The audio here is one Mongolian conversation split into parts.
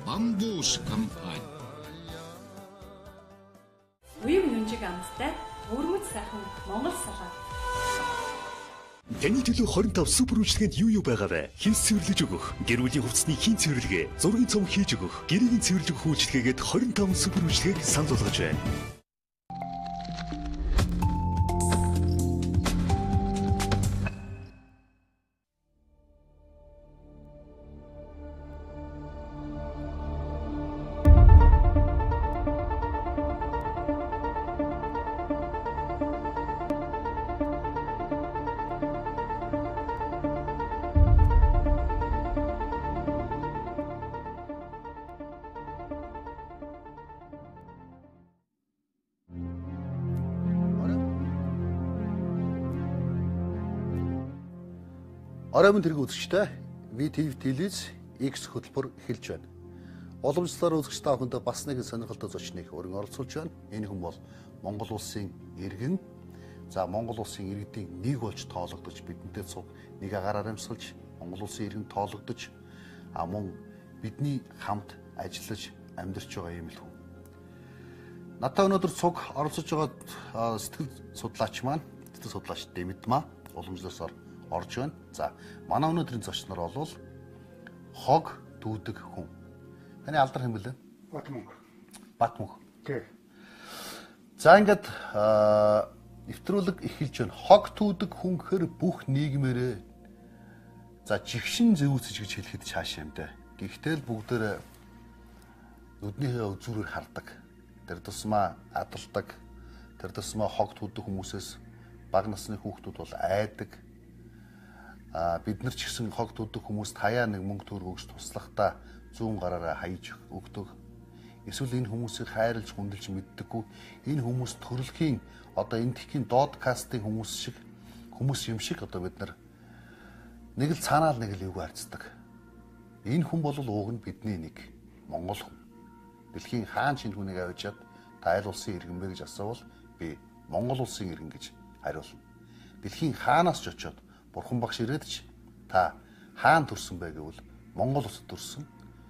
Бамбус компани. Уян нүнжиг амттай өрмөц сайхан Монгол салаа. Таны төлөө 25 супер үйлчлэгэнд юу байгаа вэ? Хин цэвэрлэж өгөх, гэр бүлийн хувцсны хин цэвэрлэгээ, зургийн цом хийж өгөх, гэрийн цэвэрлэж өгөх үйлчлэгээд 25 супер үйлчлэгийг санал болгож байна. Оройн тэрэг үзэгчтэй VTV телевиз X хөтөлбөр эхэлж байна. Уламжлалаар үзэгч та бүхэндээ бас нэгэн сонирхолтой зочныг өргөн оролцуулж байна. Энэ хүн бол Монгол улсын иргэн. За Монгол улсын иргэдийн нэг болж тоологдож бидэнтэй цуг нэг агаараар амьсгалж Монгол улсын иргэн тоологдож мөн бидний хамт ажиллаж амьдарч байгаа юм л хүн. Надад өнөөдөр цуг оролцож байгаа сэтгэл судлаач Дэмэд маа уламжлалсаар орж байна. За манай өнөөдрийн зочноор бол хог дүүдэг хүн. Таны алдар хэм бэлээ? Батмөнх. Тий. За ингээд нэвтрүүлэг эхэлж байна. Хог дүүдэг хүн гэхэр бүх нийгмээрээ за жигшин зэвүүцэж гэж хэлэхэд цааш юм дээ. Гэхдээ л бүгдээр нүднийхээ үзүүрээр хардаг. Тэр тусмаа адалдаг. Тэр тусмаа хог дүүдэг хүмүүсээс бага насны хүүхдүүд бол айдаг. Бид нар ч гэсэн хог дүүдэг хүмүүст хаяа нэг мөнгө төгрөг өгч туслахдаа зүүн гараараа хаяж өгдөг. Эсвэл энэ хүмүүсийг хайрлж хүндэлж мэддэггүй. Энэ хүмүүс төрөлхийн одоо энэ тхийн додкастын хүмүүс юм шиг одоо бид нар нэг л цаанаал нэг л эвгүй харцдаг. Энэ хүн бол ууг нь бидний нэг Монгол хүн. Дэлхийн хаан шинэ хүнийг авчиад та аль улсын иргэн бэ гэж асуувал би Монгол улсын иргэн гэж хариулна. Дэлхийн хаанаас ч очиод Бурхан багш ирээд ч та хаан төрсөн бай гэвэл Монгол улсад төрсөн.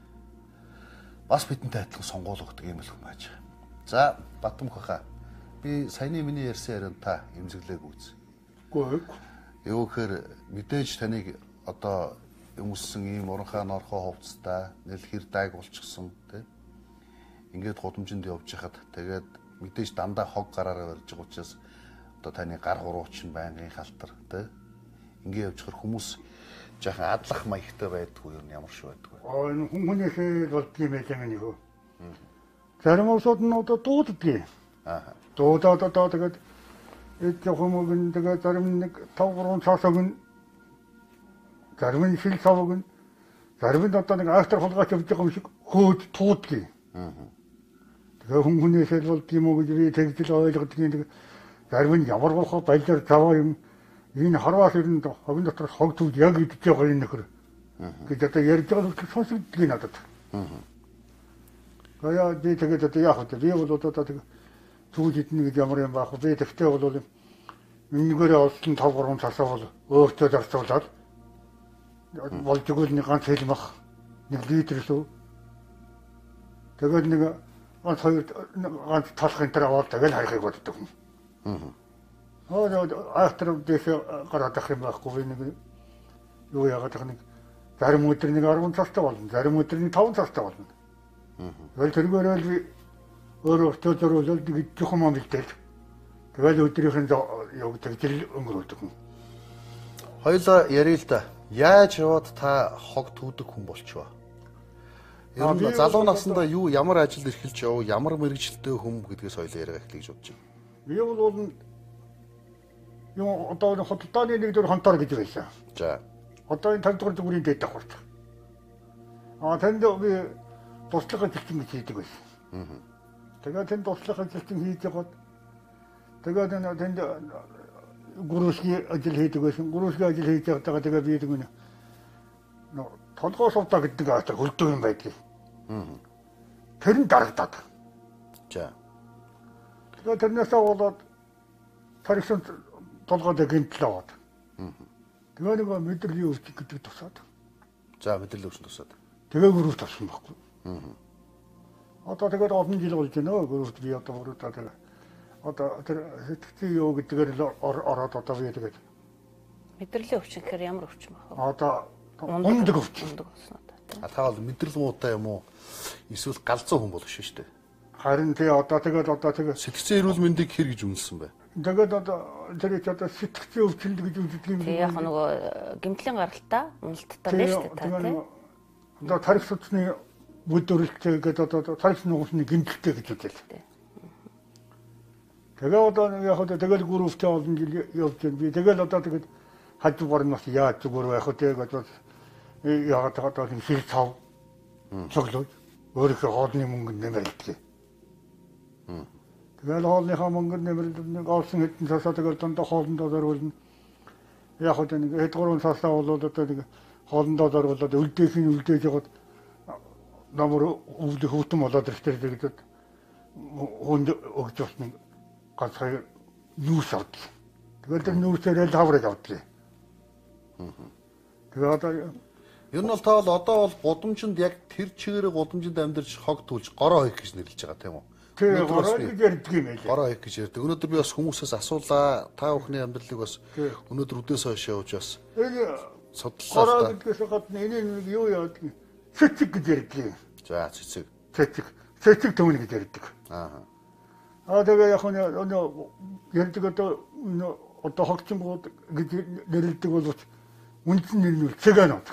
Бас бидэнтэй адилхан сонгуул өгдөг юм л хүн байж. За Батмөнх хаа. Би саяны миний ярьсан ярианд та эмзэглээг үз. Үгүй. Юу гэхээр мэдээж таныг одоо өмссөн ийм уранхай норхоо хувцастай нэл хэр даг болчихсон тий. Ингээд гудамжинд явж хахад тэгээд мэдээж дандаа хог гараараа барьж байгаа учраас одоо таны гар хурууч нь байнгын халтар тий. Ингээд явж хэр хүмүүс жаахан адлах маягтай байдгүй юм ямар шүү байдгүй. Энэ хүмүүнээс болдгийм байж байгаа нэг хөө. Зарим улсууд нь одоо дууддаг. Дуудаад одоо тэгээд эд хүмүүс тэгээд зарим нэг 5-3 цаас өгн зарим нь шил цав өгн зарим нь одоо нэг автор хулгайч явж байгаа юм шиг хөөд тууддаг. Тэгээд хүмүүнээс болдгийм үү гэж би тэгжэл ойлгодог юм. Зарим нь ямар болохоо байлаар цаваа юм. Энэ харваас ирэн хогийн дотор хог зүг яг идэж байгаа энэ нөхөр. Гэж одоо ярьж байгаа нь сонсогдгийг надад. Гаяа би тэгээд одоо яах вэ? Би бол одоо тэг зүг идэнэ гэж ямар юм баах вэ? Би тэгтээ бол энэгээрээ олсон 5-3 цасаа бол өөртөө зарцуулаад болж игэл нэг ганц хэлмэх 1 литр шүү. Тэгээд нэг ганц талах энэ төр аваад тэгэл харихыг боддог юм. Автор дэс гараад ах юм байхгүй нэг юу яагаад нэг зарим өдөр нэг 10 цастай болно. Зарим өдөр нэг 5 цастай болно. Тэргээрээ би өөрөө төөрөөлөл нэг жоохон юм хэлдэг. Тэгээд өдрийнх нь юу тэгжил өнгөрүүлдэг юм. Хоёлаа ярил л да. Яаж яваад та хог дүүдэг хүн болчихвоо? Ер нь залуу наснда юу ямар ажил эрхэлж яв, ямар мэрэгчлээ хүм гэдгээс хоёлаа яриа эхлэе гэж бодож байна. Би бол юу одоо хотолтооны нэг дөр хонтоор гэж байсан. За. Одоо энэ 50 дугаар зүгүүрийн дэд давхарч. Тэнд би туслахын зэвсэг гэж хийдэг байсан. Тэгээд тэнд туслахын зэвсэг хийж яваад тэгээд тэнд гүрүүсгийн ажил хийдэг байсан. Гүрүүсгийн ажил хийж явахдаа тэгээд би тэгвэл толгой сувтаа гэдэг ааштай хөлдөг юм байдаг. Тэр нь дарагдаад. За. Тэгээд тэрнээсээ болоод тарихсан толгойд гинтэл аваад. Тэгээ нэг мэдрэлийн өвчг гэдэг тусаад. За мэдрэлийн өвчг тусаад. Тэгээ гөрөв тавсан байхгүй. Одоо тэгээд олон жил болж байна гөрөвт би одоо өрөөдөө тэгээд одоо тэр сэтгцэн юу гэдгээр л ороод одоо би тэгээд Мэдрэлийн өвчин гэхээр ямар өвчин бэ? одоо ундаг өвчин. Ундаг болсон одоо тийм. Та бол мэдрэл муутай юм уу? Эсвэл галзуу хүн болох шүү дээ. Харин тий одоо тэгээд Сэтгцэн эрүүл мэндийг хэр гэж үнэлсэн бэ? тэгээд одоо тэр их одоо сэтгцэн өвчнөд гэж үздэг юм. Тэгээ яг нөгөө гэмтлийн гаралтай уналттай байна шүү дээ та тийм. Одоо тарих судасны бүдөрөлтэй гэдэг одоо тарих нуусны гэмтэлтэй гэж үзэл. Тэгээ одоо яг одоо тэгэл гүрүүвтэй олон жил явж байна. Би тэгэл одоо тэгээд хажуу борноос яаж зүгээр байх вэ гэдэг яг одоо хэл цав цоглоо өөрийнхөө хоолны мөнгөнд нэмэрдэг. Тэгэл хоолныхаа мөнгөнд нэмэрдэг нэг олсон хэдэн цасаа тэгэл дондоо хоолндоо зориулна. Яг одоо нэг хэд гурван цасаа болоод одоо нэг хоолндоо зориулаад үлдээж яваад намар өвлөх хөтөн болоод ирэхдээ тэгээд хүнд өгч басна ганцхан нүүс авдаг. Тэгэл тэр нүүсээрээ л хаврыг авдаг. Тэгээ одоо Ер нь бол та бол одоо бол гудамжинд яг тэр чигээрээ гудамжинд амьдарч хог түлж гороо хийх гэж нэрлэж байгаа тийм үү? тэр гороо гэж ярьдаг юм байлээ. Гороо хийх гэж ярьдаг. Өнөөдөр би бас хүмүүсээс асуулаа. Та бүхний амьдралыг бас өнөөдөр өдөөс хойш явж бас судлаа. Гороо гэдгээс гадна энэ нэг юу яадаг юм? Цэцэг гэж ярьдаг. За цэцэг. Цэцэг төвн гэж ярьдаг. Тэгээ яг нь ярьдаг одоо хогцонгууд гэж нэрлэдэг бол үндсэн нэр нь цэганууд.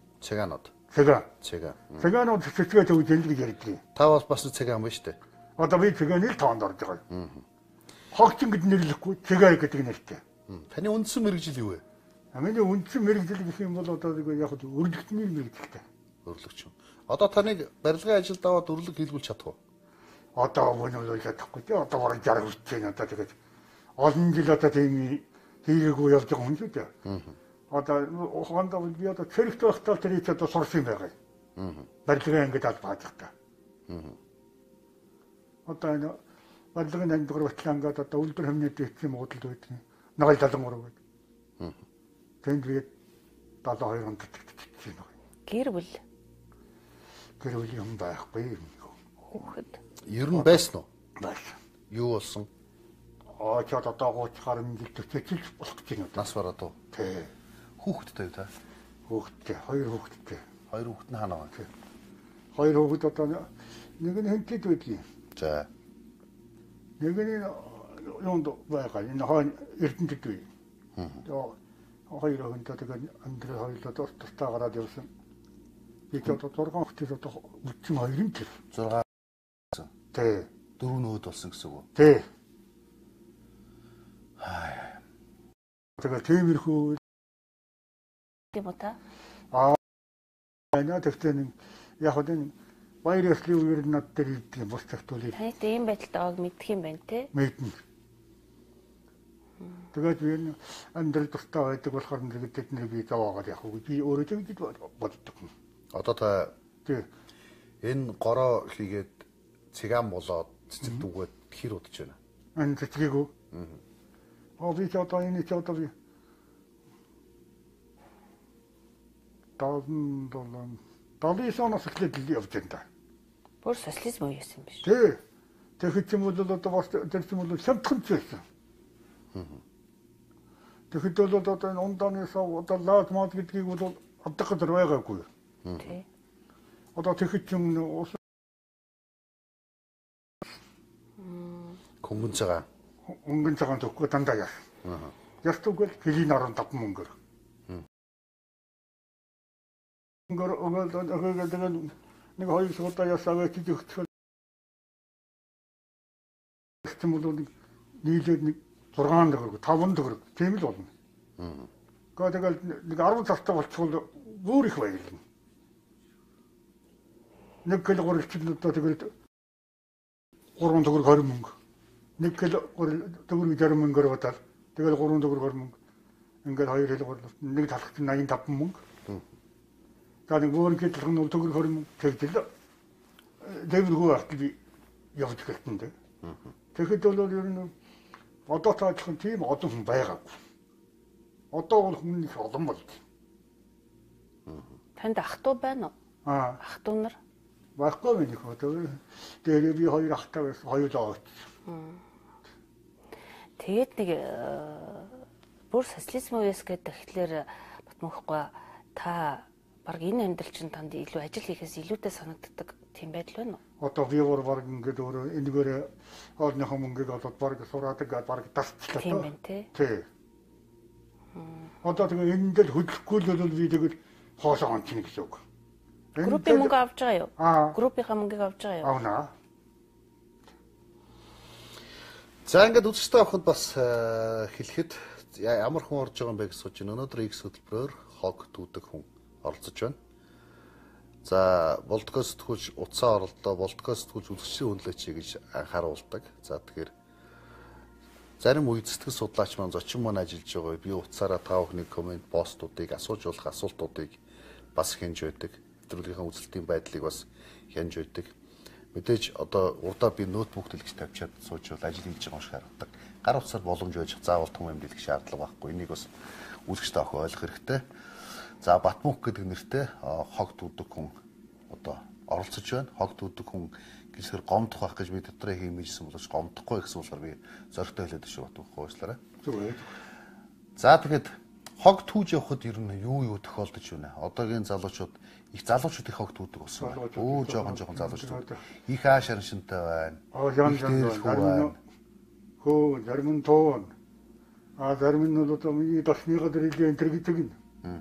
Цэганууд цэцгээ төвж ял гэж ярьдаг. Та бас цэгаан ба штэ. Одоо би цэгааны л тоонд орж байгаа. Хогцон гэж нэрлэхгүй цэгаа гэдэг нэртэй. Таны үндсэн мэрэгжил юу вэ? Миний үндсэн мэрэгжил гэх юм бол одоо яг өрлөгчний мэрэгжилтэй. Өрлөгч. Одоо таныг барилгын ажилд аваад өрлөг хийлгүүлж чадах уу? Одоо өнөөлж чадахгүй тий. Одоо бараг 60 хүрч байна. Одоо тэгээд олон жил одоо тийм хийгээгүй явж байгаа хүн шүү дээ. Одоо ухаандаа би одоо цэрэгт байхдаа тэр их одоо сурсан байгаа. Барилгын ангид аль бааж та. Одоо энэ барилгын ангид батлангад одоо үлдэр хэмнээд ирсэн муудалд байдаг. 873 гэдэг. Тэнд би 72 онд тэтгцсэн байна. Гэр бүл юм байхгүй. хүүхэд. Ер нь байсан уу? Байсан. Юу болсон? Ч одоо 30 гаруй жил төсөөлж болох гэж байна. Нас бараад уу? Тий. Хүүхэдтэй та? Хүүхэдтэй, 2 хүүхэдтэй. 2 хүүхэд нь хаана байна? 2 хүүхэд одоо нэг нь хэнтэд байдгийг. За. Нэг нь юунд байгаа. Энэ хойно Эрдэнэтэд бай. Хоёр хүнтэй тэгээд амьдрал хоёулаа тусдаа гараад явсан. Би ч одоо 6 хүүхэд одоо 32 юм тэр. 6. Тий. 4 нөөд болсон гэсэн үг үү? Тий. Тэгээд тиймэрхүү тийм үү та? яна тэгтээ яг энэ баяр ёслолын үеэр над дээр ирдэг юм бус цагтуулыг. Танайд ийм байдалтай байгааг мэдэх юм байна те? Мэднэ. Тэгээд би амьдрал тустай байдаг болохоор тэгээд тэднийг би заваагаад явах уу би өөрөө ч ингэж боддог. Одоо та тий. Энэ гороо хийгээд цэгаан болоод цэцэг дүгээд хэр удаж байна? Энэ цэцгийг үү? Би ч одоо энэ ч одоо би $1000 оноос эхлээд явж байна да. Бүр социализм уу яасан биш. Тий. Тэгэхэд ч юм бол одоо бас тэр ч юм бол шамтхан ч байсан. Тэгэхэд бол одоо энэ ундааны сав одоо лаад мод гэдгийг бол авдаг гэж байгаагүй. Тий. Одоо тэгэхэд ч юм өнгөн цагаан төгөө дандаа яа. Ястугэл жилийн 15 мөнгөөр. Өгөөл нэг хоёр суудаа ясаа гэж өгчихөл. Стимул нийлээд нэг 6 төгрөг, 5 төгрөг тийм л болно. Тэгэл нэг 10 цастаа болчихвол бүр их баярлна. Нэг кг гурилчнуудаа тэгэл 3 төгрөг 20 мөнгө. Нэг кг төгрөг 60 мөнгөөр бодоод тэгэл 3 төгрөг 20 мөнгө. Ингээд хоёр хэл гурлалт нэг талхад 85 мөнгө. За нэг өөр гэтэл нь төгрөг 20 мөнгө тэгжэл дэвргүй ахтал явж гэлтэн дээ. Тэгэхэд бол ер нь одоо таажхан тийм олон хүн байгаагүй. Одоо бол хүн их олон болж. Танд ах トゥ байна уу? Ах トゥ нар Байхгүй байна их. Тэгээ би хоёр ахтай байсан. Хоёулаа очсон. Тэгээд нэг бүр социализм үеэс гэдэг тэгэхээр Батмөнхгүй та баг энэ амьдрал чинь танд илүү ажил хийхээс илүүтэй санагддаг тийм байдал байна уу? Одоо би баг ингээд өөрөө энэгээр хоолныхоо мөнгөийг олоод баг сураадаг баг тасчлаа. Тийм байна тий. Тий. Одоо тэгээ энэ дээр хөдлөхгүй л бол би тэгээд хоолоо онцно гэсэн үг. Группийн мөнгө авч байгаа юу? Аа. Группийнхаа мөнгөийг авч байгаа юу? Авнаа. За ингээд үзэгчтэй авахд бас хэлэхэд ямар хүн орж байгаа юм бэ гэж сууж байна. Өнөөдөр X хөтөлбөрөөр хог түүдэг хүн оролцож байна. За болдгоо сэтгүүлч утсаа оролдоо, болдгоо сэтгүүлч үзэгчийн хүнлээч гэж анхааруулдаг. За тэгэхээр зарим үед сэтгэл судлаач маань зочин маань ажиллаж байгаа. Би утсаараа та бүхний комент, постуудыг асууж болох асуултуудыг бас хянж байдаг. Нэвтрүүлгийнхаа үзэлтийн байдлыг бас хянж байдаг. Мэдээж одоо урдаа би ноутбук дэлгэж тавьчаад сууж бол ажил хийж байгаа юм шиг харагддаг. Гар утсаар боломж байж заавал том юм дэлгэх шаардлага байхгүй. Энийг бас үзэгчтэй охин ойлгох хэрэгтэй. За Батмөнх гэдэг нэртэй хог дүүдэг хүн одоо оролцож байна. Хог дүүдэг хүн гэсээр гомдох байх гэж би дотроо хиймээжсэн боловч гомдохгүй гэсэн болохоор би зоригтой хэлээд шүү Батмөнх уучлаарай. Зүгээр. За тэгэхэд хог түүж явахад ер нь юу тохиолдож байна? Одоогийн залуучууд их залуучууд их хог түүдэг болсон байна. Өө жоохон залуучууд. Их аашаар шинтэй байна. Зарим хөө зарим нь тоон. Зарим нь одоо миний дасныга дэрэлээ энэ гэдэг нь.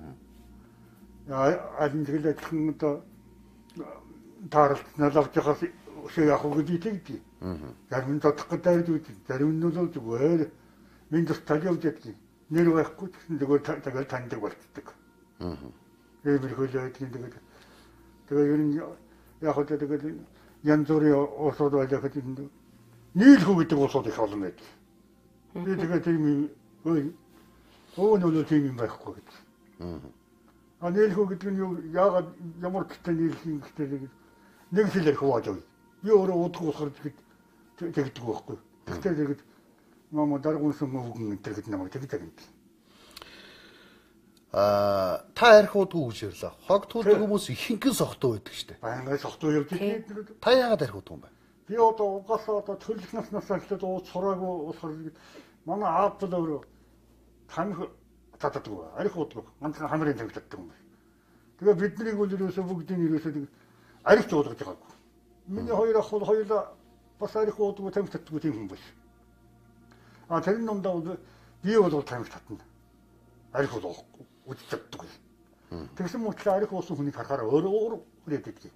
Алин тэгэл адилхан одоо тааралт налавч хас шээ яг үгүй тэгдэг. Зарим нь тодох гэдэг үү. Зарим нь бол зүгээр минь тал явж яддаг. Нэр байхгүй гэсэн зүгээр таньдаг болцдог. Эвэр хөлөөд тэгээд ер нь яг одоо тэгээд янз бүрийн уусууд байлаа гэдэг нийлхүү гэдэг уусууд их олон байдаг. Би тэгээд тийм нөлөө тийм юм байхгүй гэдэг. Нийлхүү гэдэг нь яагаад ямар гэхдээ нийлх юм гэхдээ нэг хэлээр хувааж өгье. Би өөрөө удах болохоор тэгдэг байхгүй. Гэхдээ тэгээд мама даргуунсан мөвгөн энэ гэдэг намайг тэгдэг юм. Та архиудгүй гэж ярьлаа. Хог түүдэг хүмүүс ихэнхэн сохтуу байдаг штэ. Баянгаа сохтуу явж идэв. Та яагаад архиудгүй юм бэ? Би одоо угаасаа одоо төлөх наснаас эхлээд ууц сураагүй болохоор манай аав бол өөрөө тамхи татдаг. Архиудгүй. Ганцхан хамрын тамхи татдаг юм байна. Тэгээ биднийг бол ерөөсөө бүгдийн ерөөсөө архи зуулгаж байгаагүй. Миний хоёр ах бол хоёулаа бас архиудгүй тамхи татдаг тийм хүн байна. Тэр номдоо би бол тамхи татна. Архи бол үдчихдэг. Тэгсэн мөчлөө архи уусан хүнийг харахаар өөрөө хүрээд идэг.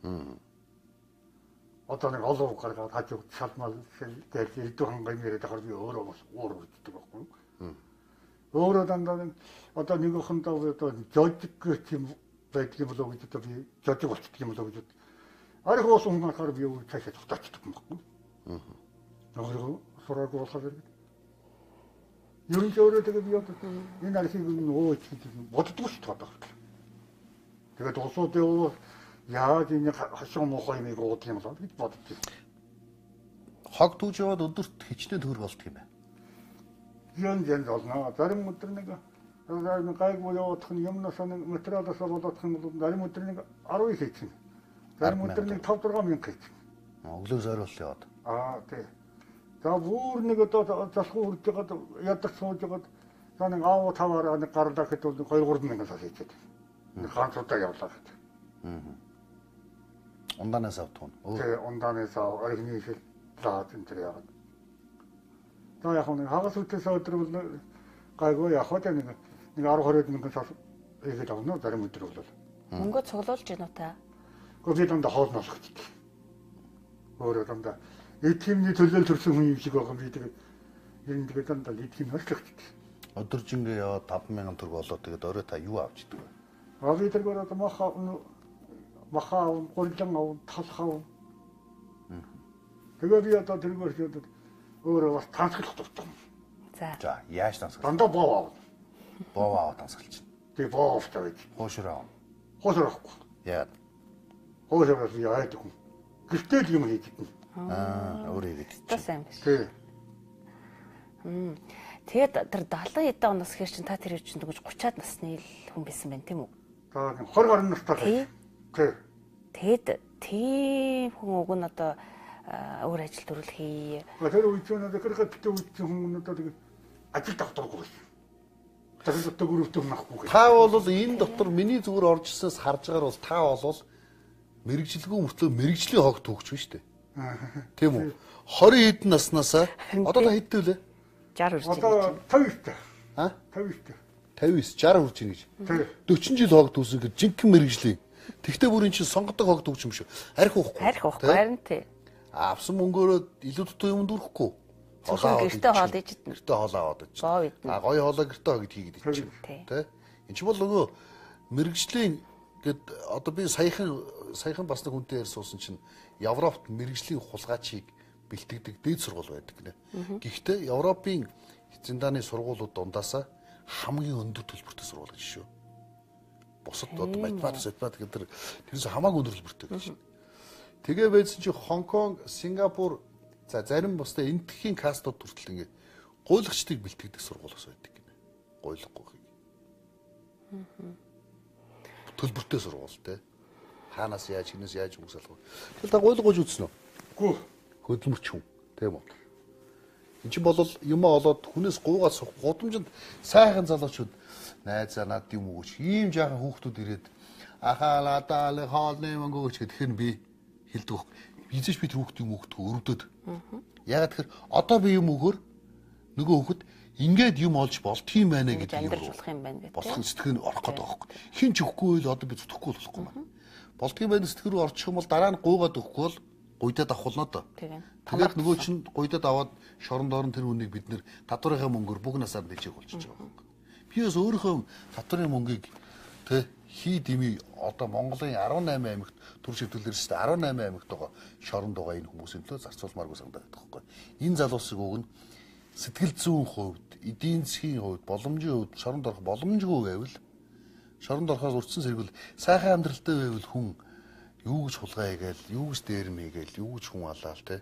Одоо нэг олов гаргаад хажууд шалмал гэж ирдүү хангай нэрэд ахаар би өөрөө бас уур үддэг байхгүй. Өөрөө дандаа одоо нэг охиндоо одоо жожиг гэх юм байдаг юм болоо гэж одоо би жожиг болчихдаг юм болоо гэж архи уусан хүн харахаар би өөрөө цаашаа тогтоочдөг юм байхгүй. Өөрөө сураагүй болохоор ер нь өөрөө тэгээд би одоо энэ архийг өөч гэж боддгоо шүү дээ. Тэгээд улсууд яваа яаж энэ хашиг мохоо юмыг уудах юм бол гэж боддгоо. Хог түүж яваад өдөрт хичнээн төгрөг болдго юм байна. Янз болно. Зарим өдөр нэг гайгүй явах нь юмнаас нэг материалаас болоодох юм бол зарим өдөр нэг 10 хийчихнэ. Зарим өдөр нэг 5-6 мянга хийчихнэ. Өглөө зориулт яваад. Тий. За бүр нэг одоо засгүй үрж байгаад ядарч сууж байгаад за нэг аав таваараа нэг гарлаа гэхэд бол 2-3 мянган сар хийчихэд. Нэг хаанцудаа явлаа гэхэд. Ундаанаас авдаг нь. Тий, ундаанаас оригны хэл заад энэ төр яваад. За яг нэг хагас үтээс өдөр бол гайгүй явах нэг 10-20 мянган сар хийгээд авна зарим өдөр бол. Мөнгө цуглуулж гинүү та. Гэхдээ дандаа хоолноос гэж. Өөрөө дандаа эдгэмний төлөөл төрсөн хүн юм шиг байгаа би тэгээд ер нь тэгээд дандаа эдгэм орчлогч. Өдөржингөө яваад 50000 төгрөг болоо тэгээд өөрөө та юу авч идэх вэ? Би тэргээр одоо махаа гурлан талхаа. Тэгээд би одоо тэргээр өөрөө бас тансаглах дуртай. За яаж тансаглах? Дандаа боо аваад тансаглаж байна. Тэгээ боо авах гэж. Хоошроо. Хоошроохгүй. Яа. Хоошроос яадаг юм. Гэртэл юм хийж идэх. Өөрөө хийгээд. Та сайн биш. Тий. Тэгээд тэр 70 эдэн оноос хэр чин та тэр чинь дөнгөж 30-аад насны хүн байсан байх тийм үү? За 20 гаруй настай. Тий. Тий. Тэгээд тийм хүн уг нь одоо өөр ажил төрөл хийе. Тэр үед ч надад гэрхэ битүү үед хүн одоо тэгээд ажил давтаргүй байсан. Тэр дотор өрөвдөг нахгүй. Та бол энэ дотор миний зүгээр орж ирсэнээс харж байгаа бол та бол мэрэгжилгүй мөртлөө мэрэгжлийн хог төгч биш үү? Тийм үү? 20 хэдэн наснаасаа одоо та хэдтэй вэ? 60 хүрч одоо 50-т. А? 50-т. 59 60 хүрч ийн гэж. 40 жил хог төгсөн гэж жинхэнэ мэрэгжлийн. Тэгтээ бүр эн чинь сонгодог хог төгч юм шүү. Арх уухгүй. Арх уухгүй харин тий. Авсан мөнгөөрөө илүү дутуу юм дүрхгүй. Хоолоо гэртээ хоол иж идэнэ. Гэртээ хоолоо аваад ич. Боо идэнэ. Гоё хоолоо гэртээ хогд хийгээд ич. Тэ? Энд чинь бол нөгөө мэрэгжлийн гэд одоо би саяхан бас нэг хүнтэй ярьсан чинь Европт мэрэгжлийн хулгайчийг бэлтгэдэг дээд сургууль байдаг гинэ. Гэхдээ Европын зиндааны сургуулиуд дундаасаа хамгийн өндөр төлбөртэй сургууль гэж шүү. Бусад одоо математик гэдэг тэрээс хамаагүй өндөр төлбөртэй гэж. Тэгээ байсан чи Хонконг, Сингапур за зарим бусдаа энтхийн кастууд хүртэл ингээ гуйлагчдыг бэлтгэдэг сургуулиас байдаг гинэ. Гуйлахгүй. Төлбөртэй сургууль те. Хаанаас яаж хинээс яаж хүмүүс алга. Тэгэл та гуйлгууж үзсэн үү? Гүү. Хөдөлмөрч хүн тийм үү? Энд чинь бол юмаа олоод хүнээс гуугаад сух гудамжинд сайхан залуучууд найзаа над юм өгөөч. Ийм жаахан хүүхдүүд ирээд ахаа надаа хоолны мөнгө өгөөч гэхээр би хэлдэг. Бизэж би тэр хүүхд юм өгдөг өрөвдөд. Ягаад тэгэхээр одоо би юм өгөхөр нөгөө хүүхэд ингээд юм олж болтгийм байна гэдэг юм. Амьдрах болох юм байна гэдэг. Болох сэтгэл орох гэдэг байхгүй. Хин ч өгөхгүй л одоо би зүтгэхгүй болохгүй байна. Болтгийм байна сэтгэл рүү орчих юм бол дараа нь гуугаад өгөхгүй бол гуйдаад авахулнаа доо. Тэгээд нөгөө чинь гуйдаад аваад шорон доорн тэр хүнийг бид нэр татварынхаа мөнгөөр бүх насаар дэжээг болчихж байгаа юм. Би бас өөрийнхөө татварын мөнгийг тэ хий дими одоо Монголын 18 аймагт төр шивтгэлэрс 18 аймагт байгаа шоронд байгаа энэ хүмүүсийн төлөө зарцуулмааргүй санагдаад байгаа байхгүй. Энэ залуусыг уг нь сэтгэл зүйн хувьд, эдийн засгийн хувьд, боломжийн хувьд шоронд орох боломжгүй байвал шоронд орохоос урьдчилан сэргүүл сайхан амьдралтай байвал хүн юу гэж хулгай хийгээл, юу гэж дээрм хийгээл, юу гэж хүн алаал те.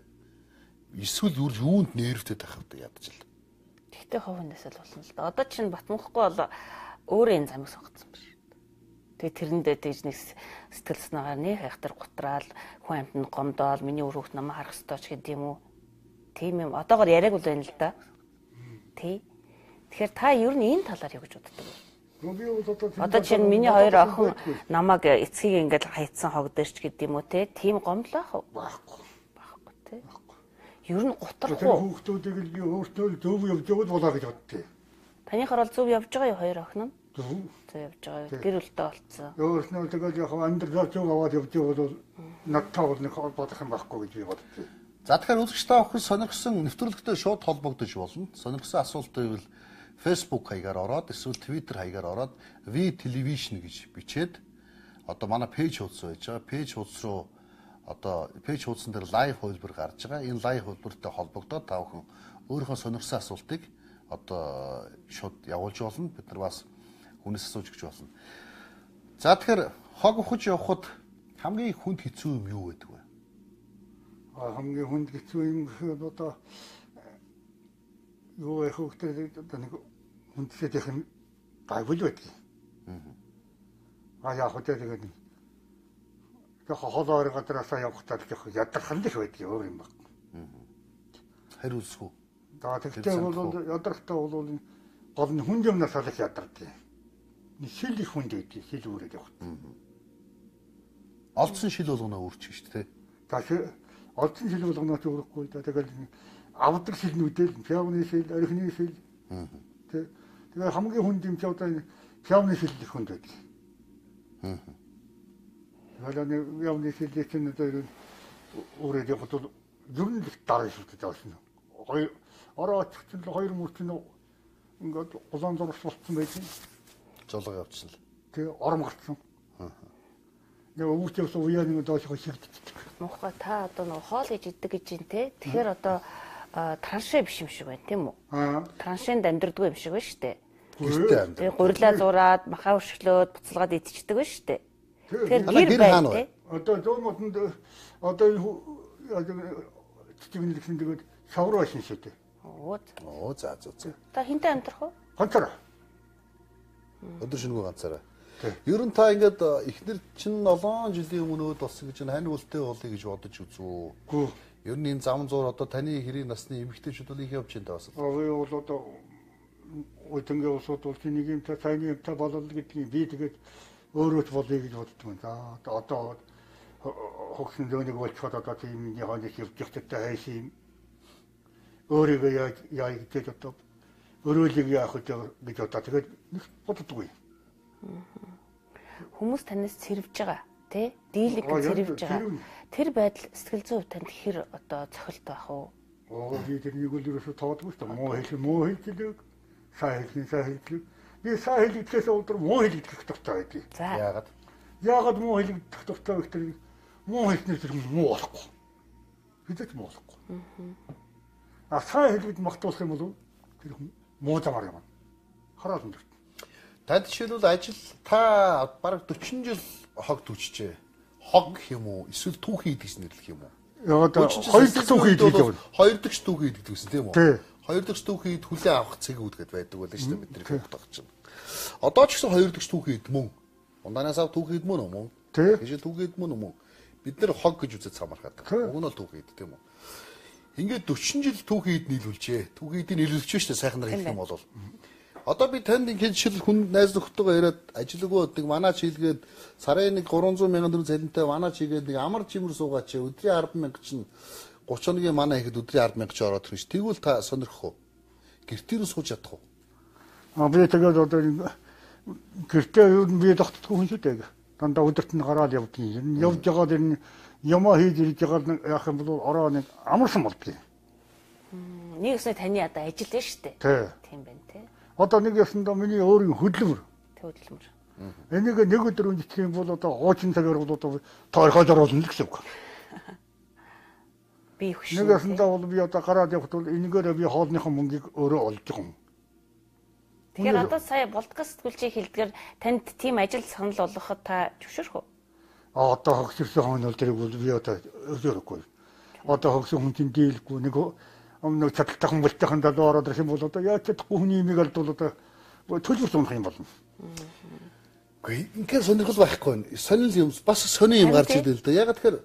Эсвэл юунд нервтэй тахавдаг ядаж л. Тэгтээ ховнээс л болно л да. Одоо чинь Батмунхгүй бол өөрөө энэ замыг сонгоцсон байна шүү дээ. Тэгээ тэрэндээ тэгж нэг сэтгэл санаагаар нэг хайхтар гутраал, хүн амьтанд гомдоол, миний үр хөвгт намаа харах ёстой ч гэдэг юм уу. Тийм юм. Одоогоор яриаг бол байна л да. Тий. Тэгэхээр та ер нь энэ талаар юу гэж боддог вэ? Одоо чинь миний хоёр охин намайг эцгийг ингээд хайцсан хогдорч гэдэг юм уу те? Тийм гомдлоо хав. Байхгүй. Байхгүй те. Ер нь гутрах уу? Хүүхдүүдийг л би өөртөө зөв явж яваад болоо гэж боддیں۔ Таныхаар бол зөв явж байгаа юу хоёр охин нь? Зөв. Зөв явж байгаа. Гэр бүлтэй болцсон. Өөрснөө тэгээд яг амьдрал зөв аваад явж бол надтай бол нэг холбоодох юм байхгүй гэж би боддیں۔ За тэгэхээр үзэгч та бүхэн сонирхсан нэвтрүүлэгтэй шууд холбогдож болно. Сонирхсан асуулт байвал Facebook хаягаар ороод эсвэл Twitter хаягаар ороод V Television гэж бичээд одоо манай пэйж хуудас байж байгаа. Пэйж хуудас руу одоо пэйж хуудсан дээр лайв хөлбөр гарч байгаа. Энэ лайв хөлбөртэй холбогдоод та бүхэн өөрийнхөө сонирхсан асуултыг одоо шууд явуулж болно. Бид нар бас хүнээс асууж гэж болно. За тэгэхээр хог ухаж явхад хамгийн хүнд хэцүү юм юу байдаг вэ? Хамгийн хүнд хэцүү юм гэхэд одоо юу яг хөвгтэй одоо нэг хүндсэт их юм гайвал байдаг. Яг хөтэ тэгээд яг хоолоор гадраасаа явахдаа их ядархан л их байдаг өөр юм баг. Харин үсгүй. За тэгтээ бол ядархтаа бол гол нь хүн юмнаас л их ядардаг. Нэг шил их хүнд байдаг, шил үүрээд явах. Олдсон шил болгоно өөрчих шүү дээ. За олдсон шил болгоно ч өөрөхгүй да. Тэгээд авдаг шилнүүдэл пиавны шил, орхины шил. Тэгээ хамгийн хүнд юм чи одоо пиавны шил их хүнд байдаг. Тэгээд пиавны шил чинь одоо өөрөө яг бол ер нь их дараа шилдэг байсан. Орооч чинь 2 мөрчин ингээд улаан зурс болцсон байсан. Жолоо явчихсан л. Тэгээ ором гарцсан. Яг өвчөөс уяа нэг доош шигдчихдэг. Мохоо та одоо нэг хоол хийж иддэг гэж юм те. Тэгэхээр одоо траншээ биш юм шиг байна тийм үү? Траншээнд амьдрдаггүй юм шиг байна шүү дээ. Тэгээ гурилаа зураад, махаа өршөглөөд, буцалгаад идчихдэг байна шүү дээ. Тэгэхээр гэр байна те. Одоо зүүнмөнд одоо чичгэн лэгсэн тэгээд шавар байсан шүү дээ. Оо за. Та хинтээ амьдрах уу? Ганцаараа. Өдөр шөнөгүй ганцаараа. Ер нь та ингээд эхнэр чинь олон жилийн өмнөөд болсон гэж хань үлтэй болъё гэж бодож үзв. Гүү. Ер нь энэ зам зуур одоо таны хэрийн насны эмэгтэйчүүд бол их явж байна бас. Би бол одоо өдөнгөө усууд бол нэг юм та сайн юм та болол гэдгийг би тэгээд өөрөө ч болъё гэж боддог юм. За одоо хогсон зөөнийг болчиход одоо тийм нэг хоног явж ихтэй хайшин өөрийгөө яа гэж одоо өрөөлийг яах гэж одоо тэгээд нэг боддоггүй. Хүмүүс танаас цэрвж байгаа тий? Дийлэг цэрвж байгаа. Тэр байдал сэтгэл зүйн хувьд танд хэр одоо цохилт байх уу? Би тэрнийг үл ерөөсө тоодгүй шүү дээ. Муу хэлдэг. Сайн хэлдэг. Би сайн хэлдэгээс өдөр муу хэлдэгдэх дуртай байдгийг. За. Яагаад? Яагаад муу хэлдэгдэх дуртай вэ гэхээр муу хэлснээр тэр муу болохгүй. Хэзээ ч муу болохгүй. Сайн хэлбэл магтуулах юм бол тэр муу замаар юм. Хараад өндөр. Танд жишээлбэл ажил та бараг 40 жил хог түчжээ. Хог гэх юм уу? Эсвэл түүхий гэж нэрлэх юм уу? Яа одоо хоёр дахь түүхий гэж байна. Хоёр дахь түүхий гэдэг гэсэн тийм үү? Тий. Хоёр дахь түүхийд хүлээ авах цэг үүдгээд байдаг байлаа шүү дээ бидний хүүхд чинь. Одоо ч гэсэн хоёр дахь түүхийд мөн. Ундаанаас ав түүхийд мөн үү? Тий. Жишээ түүхийд мөн үү? Бид нэр хог гэж үзэж самархаад. Уг нь бол түүхийд тийм үү? Ингээд 40 жил түүхийд нийлүүлжээ. Түүхийдийг нийлүүлж шүү дээ сайхнаар хэлэх юм бол. Одоо би танд ингээд жишээл хүн найз нөхдөйгөө яриад ажилгүй нэг манаач хийлгээд сарын нэг 300 мянган төгрөг цалинтай манаач хийгээд нэг амар жимэр суугаач өдрийн 10 мянга чинь 30 хоногийн манаа ихэд өдрийн 10 мянга ч ороод ирнэ ш. Тэгвэл та сонирхох уу? Гэртээр сууж чадах уу? Би тэгээд одоо гэртээ юу би тогтдгүй хүн шүү дээ. Дандаа өдөрт нь гараад явдгийн. Явж байгаа дэр ямаа хийж ирж байгаа яах юм бол ороо нэг амарсан болдгийг. Нэг өснө таны одоо ажил дээ шүү дээ. Тийм байна тий. Одоо нэг ясандаа миний өөрийн хөдөлмөр. Хөдөлмөр. Энийг нэг өдөр үндэслэх юм бол одоо хуучин цагаар бол одоо тойрхож оруулна гэсэн үг. Би хөшөө. Нэг ясандаа бол би одоо гараад явхад бол энэгээр би хоолныхон мөнгийг өөрөө олж байгаа юм. Тэгэхээр одоо сая болдгоос сэтгүүлчийн хэлдгээр танд тийм ажил санал болгоход та зөвшөөрөх үү? Одоо хогсөрсөн хонол тэрийг бол би одоо өөрөхгүй. Одоо хогсон хүн чинь дийлэхгүй нэг өмнө чадалтайхан бултайхан далуу ороод ирэх юм бол одоо яаж чадахгүй хүний имийг алдвал одоо төлбөр сунах юм болно. Үгүй ингээд сонирхол байхгүй. Сонирхол юм бас сони юм гарч ирдэ л да. Ягаад тэгэхээр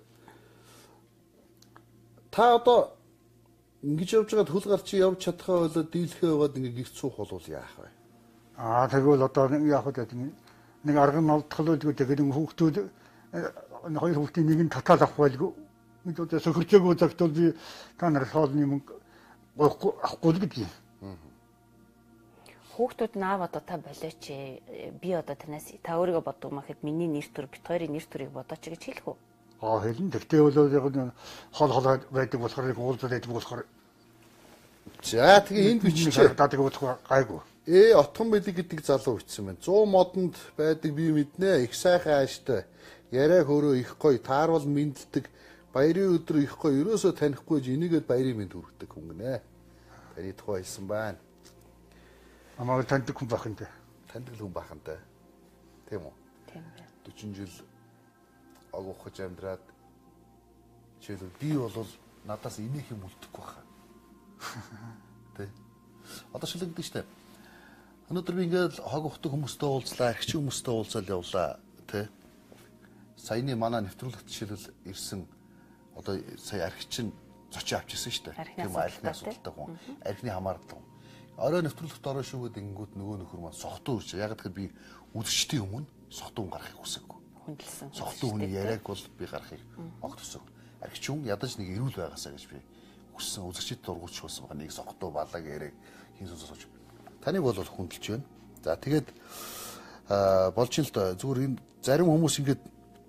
та одоо ингэж явж байгаа хөл гарч явж чадхаа болоо дийлэхээ байгаад ингээ гихт суух бол яах вэ? Тэгвэл одоо яах вэ нэг арга нь олдхолгүй тэгээд хүүхдүүд хоёр хүүхдийн нэг нь татаад авах байлгүй. Бид одоо сөхөрчөөгөө цагт бол би та нар хоолны мөнгө авахгүй л гэдгийг. Хүүхдүүд наав одоо та болооч би одоо танаас та өөрийгөө боддог махад миний нэр төр бит хоёрын нэр төрийг бодооч гэж хэлэх үү? Хэлэн тэгтээ бол яг хол байдаг болохоор уулзаад байдаг болохоор. За тэгээ энд биччихээ. Дадаг болох гайгүй. Отхон бэлэг гэдэг залуу бичсэн байна. 100 модонд байдаг би мэднэ. Их сайхан ааштай. Яриа хөрөө их гоё, таарвал мэдлдэг. Баярын өдөр их гоё. Ерөөсөө танихгүй ч энийгээд баярын мэд хүргэдэг хүн гинэ. Таны тухай хэлсэн байна. Амаа таньдаг хүн байх юм дээ. Таньдаг хүн байх юм дээ. Тийм үү? Тийм байна. 40 жил агуухаж амьдраад жишээлбэл би бол надаас инех юм үлдэхгүй хаа. Тэ. Одоо шилэгдэж штэ. Өнөөдөр би ингээд хог ухдаг хүмүүстэй уулзлаа, архичин хүмүүстэй уулзаал явлаа, тэ. Саяны манай нэвтрүүлэгт жишээлбэл ирсэн одоо сая архичин зочи авчихсан штэ. Тийм архины асуудалтай хүн, архины хамаардаг. Орой нэвтрүүлэгт ороо шүүгээд ингэнгүүт нөгөө нөхөр маань сохтуу ирж. Яг тэгэхээр би үдшчтийн өмнө сохтуу гарахыг хүсэв. Хүндэлсэн. Сохтуу хүний яриаг бол би гарахыг огт хүсэв. Архичин ядаж нэг эрүүл байгаасаа гэж би хүссэн. Үзэгчд дургуйч болсон байгаа нэг сохтуу балаг яриаг хин сонсож. Таныг бол хүндэлж байна. За тэгээд болж ин л доо зүгээр энэ зарим хүмүүс ингэж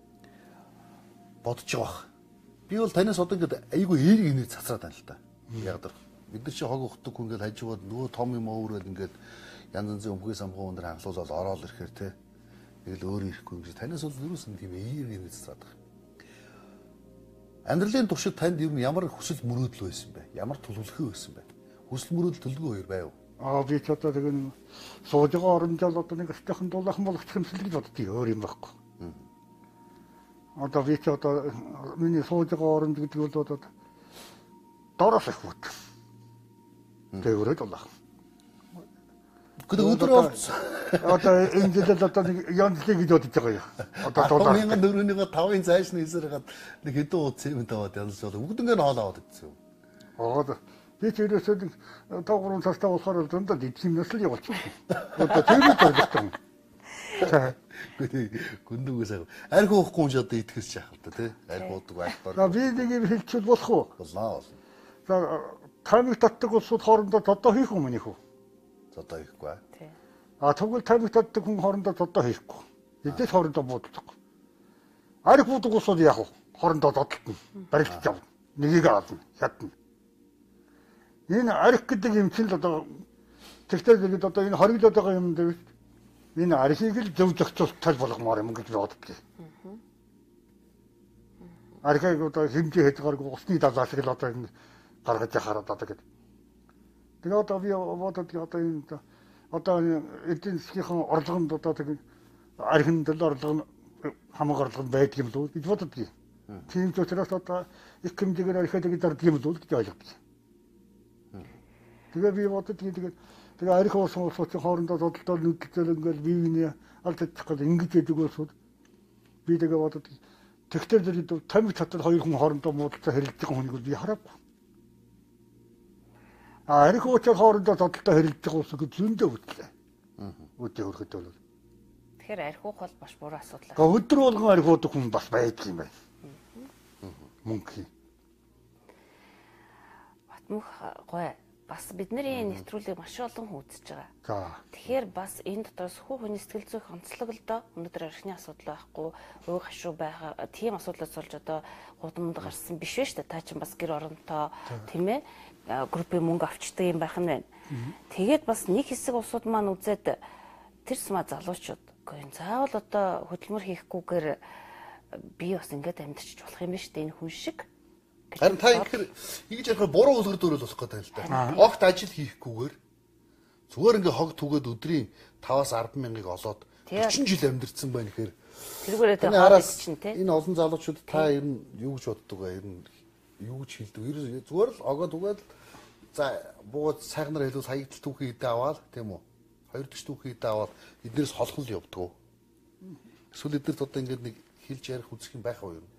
бодож байгаа. Би бол танаас одоо ингэж айгүй эерэг энийг цацраад байна л да. Яг тэр бид нар чи хог ухдаг хүн ингэж хажууд нөгөө том юм өөрөд ингэж янз янзын өмхөө самхуу өндөр хангалуулаад ороод ирэхээр те тэгэл өөр ирэхгүй юм чи танаас бол юусэн тийм эерэг энийг цацраад байгаа. Амьдралын туршид танд ер нь ямар хүсэл мөрөөдөл байсан бэ? Ямар төлөвлөгөө байсан бэ? Хүсэл мөрөөдөл төлөвлөгөө хоёр байв. Би ч одоо тэгэн сууж байгаа оромжол одоо нэг стахан дуулаахан болгох юмсэл гэж боддгийг өөр юм байхгүй. Одоо би ч одоо миний сууж байгаа оромж гэдэг бол одоо дороос их бут. Тэгвэрээ дуулах. 근데 өдөр бол Одоо энэ жилд одоо нэг янзлыг гэж бодож байгаа юм. Одоо доллар. 10,400-ийг 5-ын цааш нь хийсээр гад нэг хэдэн удаа цемент аваад янз бол бүгднгээ нь хоолоо аваад идсэн юм. Одоо би ч ерөөсөө нэг 5-3 цастаа болохоор зөндөө эзэмнээс л явуулчихсан. Одоо тэр л болчихсон. Гүндүүгээс арх уухгүй хүн ч одоо итгэж яах вэ те? Арх уудаг байхгүй. За би нэг юм хэлчихвэл болох уу? Болоо. За таймыг татдаг улсууд хоорондоо зодоо хийх юм нэх үү? Зодоо хийхгүй. Тий. Тэгвэл таймыг татдаг хүн хоорондоо зодоо хийхгүй. Эдээс хоорондоо буудалдаг. Арх уудаг улсууд яах вэ? Хоорондоо зодтолтно. Барилдаж явна. Нэгийг аална, хятна. Энэ арх гэдэг юм чинь л одоо тэгтэл тэгээд одоо энэ хориглоод байгаа юм дээр энэ архийг л зөв зохицуултал болгомоор юм гэж би боддог. Архийг одоо хэмжээ хийж гаргах усны далаа шиг л одоо энэ гаргаж хараад одоо гэдэг. Тэгээ одоо би бодод одоо энэ одоо эдийн засгийн орлогонд одоо тэг архинд л орлого хамаг орлого байдаг юм л гэж боддог. Тийм ч учраас одоо их хэмжээгээр архиад гэдэг юм л гэж ойлгодог. Тэгээ би бодод тэгээ арх уусан улсуудын хоорондоо зодолдоо нүдэлцэл ингээл бие биенээ алдчих гал ингэж яадаг улсууд би тэгээ бодод тэгтэр зэрэг тамиг татвар хоёр хүн хоорондоо муудалцаа хэрэлдэж байгаа хүнийг би хараагүй. Арх уучаар хоорондоо зодолдоо хэрэлдэж байгаа улс гэж зөндөө үтлээ. Үдээ хөрөхөд бол. Тэгэхээр арх уух бол маш буруу асуудал. Өдөр болгон арх уудаг хүн бас байдаг юм байна. Мөнгө. Батмөх гой бас бидний нэвтрүүлгийг маш олон хүн үзэж байгаа. За. Тэгэхээр бас энэ дотроос хүү хүний сэтгэл зүйн онцлог л доо өнөөдөр архины асуудал байхгүй, ууг хашуу байгаа тийм асуудлаас болж одоо гудамд гарсан биш вэ шүү дээ. Та чинь бас гэр оронтой тийм ээ группийн мөнгө авчдаг юм байх нь байна. Тэгээд бас нэг хэсэг улсууд маань үзээд тэр сумаа залуучууд үгүй заавал одоо хөдөлмөр хийхгүйгээр би бас ингэж амьдчих болох юм байна шүү дээ энэ хүн шиг. Харин та ихэр ингэж ярих буруу үлгэр дөрөл болох гэдэг л да. Огт ажил хийхгүйгээр зүгээр ингээ хог түгээд өдрийн 5-аас 10 мянгаыг олоод 40 жил амьдэрсэн байна гэхээр тэргүүрээ тэ хоолойч чинь те. Энэ олон залуучууд та ер нь юу гэж боддог вэ? Ер нь юу гэж хэлдэг? Зүгээр л огоо түгээд за буугаад сайхнаар хэлвэл хаягдл түүхий идэ аваад тийм үү? 2 дахь түүхий идэ аваад эднээс холхон л явдаг. Эсвэл эднэрт одоо ингээд нэг хэлж ярих үзэх юм байх уу юу?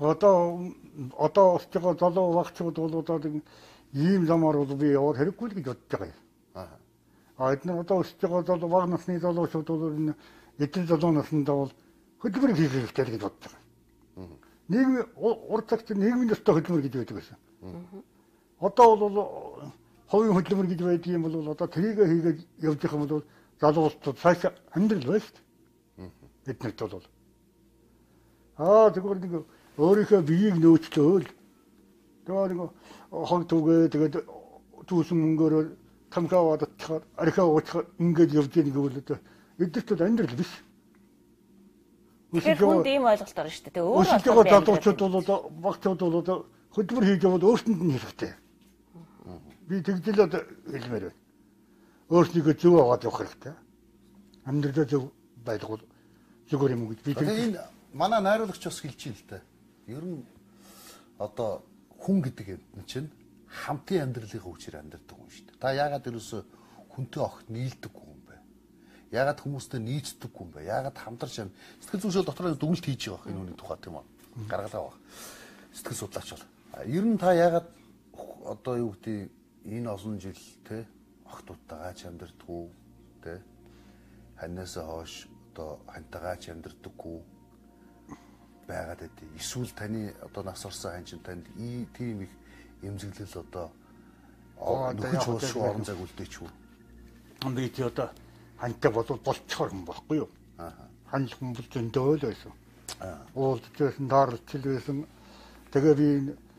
Одоо усч байгаа залуу багчууд бол одоо ийм замаар бол би яваад хэрэггүй л гэж бодож байгаа юм. Эдгээр одоо усч байгаа залуу баг насны залуучууд бол энэ эдгээр залуу насндаа бол хөдөлмөр хийх хэрэгтэй гэж бодож байгаа. Нийгмийн урд цагт нийгмийн ёстой хөдөлмөр гэж байдаг байсан. Одоо бол хувийн хөдөлмөр гэж байдаг юм бол одоо трийг хийгээд явж байгаа юм бол залуучууд цааш амьдрал байна шүү дээ. Эднэрт бол тэгвэл нэг өөрийнхөө биеийг нөөцлөөл. Тэгээ нэг хог түгээ тэгээд түүсэн мөнгөөр тамхаа вадчихаар архиа уучихаар ингэж явж байгаа гэвэл эдгэрт амьдрал биш. Тэгэхээр хүнд ийм ойлголт орно шүү дээ. Өөрөөр залуучууд бол багцууд бол хөдөлмөр хийж яваад өөрсөнд нь хэрэгтэй. Би тэгжлээд хэлмээр байна. Өөрснийгөө зөв аваад явах хэрэгтэй. Амьдралаа зөв байлгуул зүгээр юм гэж би энэ манай найруулагч бас хэлж байна л да. Ер нь одоо хүн гэдэг юм чинь хамтын амьдралын хөвчээр амьдардаг хүн шүү дээ. Та яагаад ерөөсө хүнтэй огт нийлдэггүй юм бэ? Яагаад хүмүүстэй нийцдэггүй юм бэ? Яагаад хамтарч юм? Сэтгэл зүйн дотроо дүгнэлт хийж байгаа энэ үний тухай тийм үү? Гаргалаа баг. Сэтгэл судлаач бол. Ер нь та яагаад одоо юу гэдэг энэ олон жил те охтуудтайгаа ч амьдардаггүй те ханиасаа хойш одоо хантайгаа ч амьдардаггүй байгаад байдیں۔ Эсвэл таны одоо нас орсон хан чинь танд тийм их эмзэглэл одоо нөхөж уушгүй орон зайг үлдээч үү? Би тий одоо хантай болов болцохоор юм байхгүй юу? Хан хүн бол зөндөө л байсан. Уулзсан дарлцэл байсан. Тэгээ би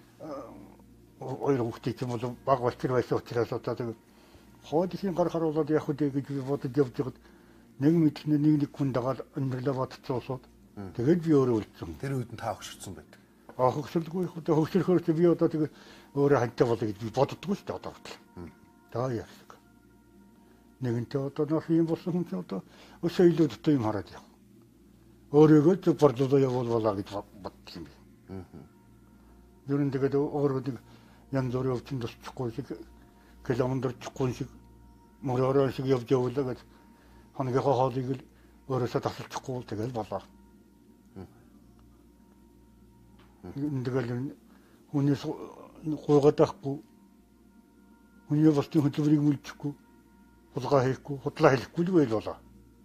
хоёр хүүхдтэй юм бол баг болчих байсан учраас одоо тэгээ хоодхийн гар харуулаад явах үү гэж би бодож явж байгаад нэг мэдхнээ нэг хүн дагаад амьдралаа бодцоосоод тэгээд би өөрөө үлдсэн. Тэр үед нь та огширсан байдаг. Огширдаггүй их одоо хөгшөрөхөөр би одоо тэгээд өөрөө хантай болоо гэж би боддоггүй шүү дээ одоо хүртэл. Таа яах. Нэгэнтээ одоо нас юм болсон хүн чинь одоо өсөө илүүдтэй юм хараад яах. Өөрийгөө зөв борлуулаа явуулвалаа гэж бодчих юм би. Ер нь тэгээд өөрөө нэг янз бүрийн өвчин тусчихгүй шиг километрчгүй шиг мөрөөрөө шиг явж явуулаа гэж хоногийнхоо хоолыг л өөрөөсөө тасалчихгүй тэгэл болоо. Тэгэл хүнээс гуйгаад байхгүй хүний босдын хөдөлмөрийг мүлдэхгүй хулгай хийхгүй худлаа хийхгүй л байл болоо.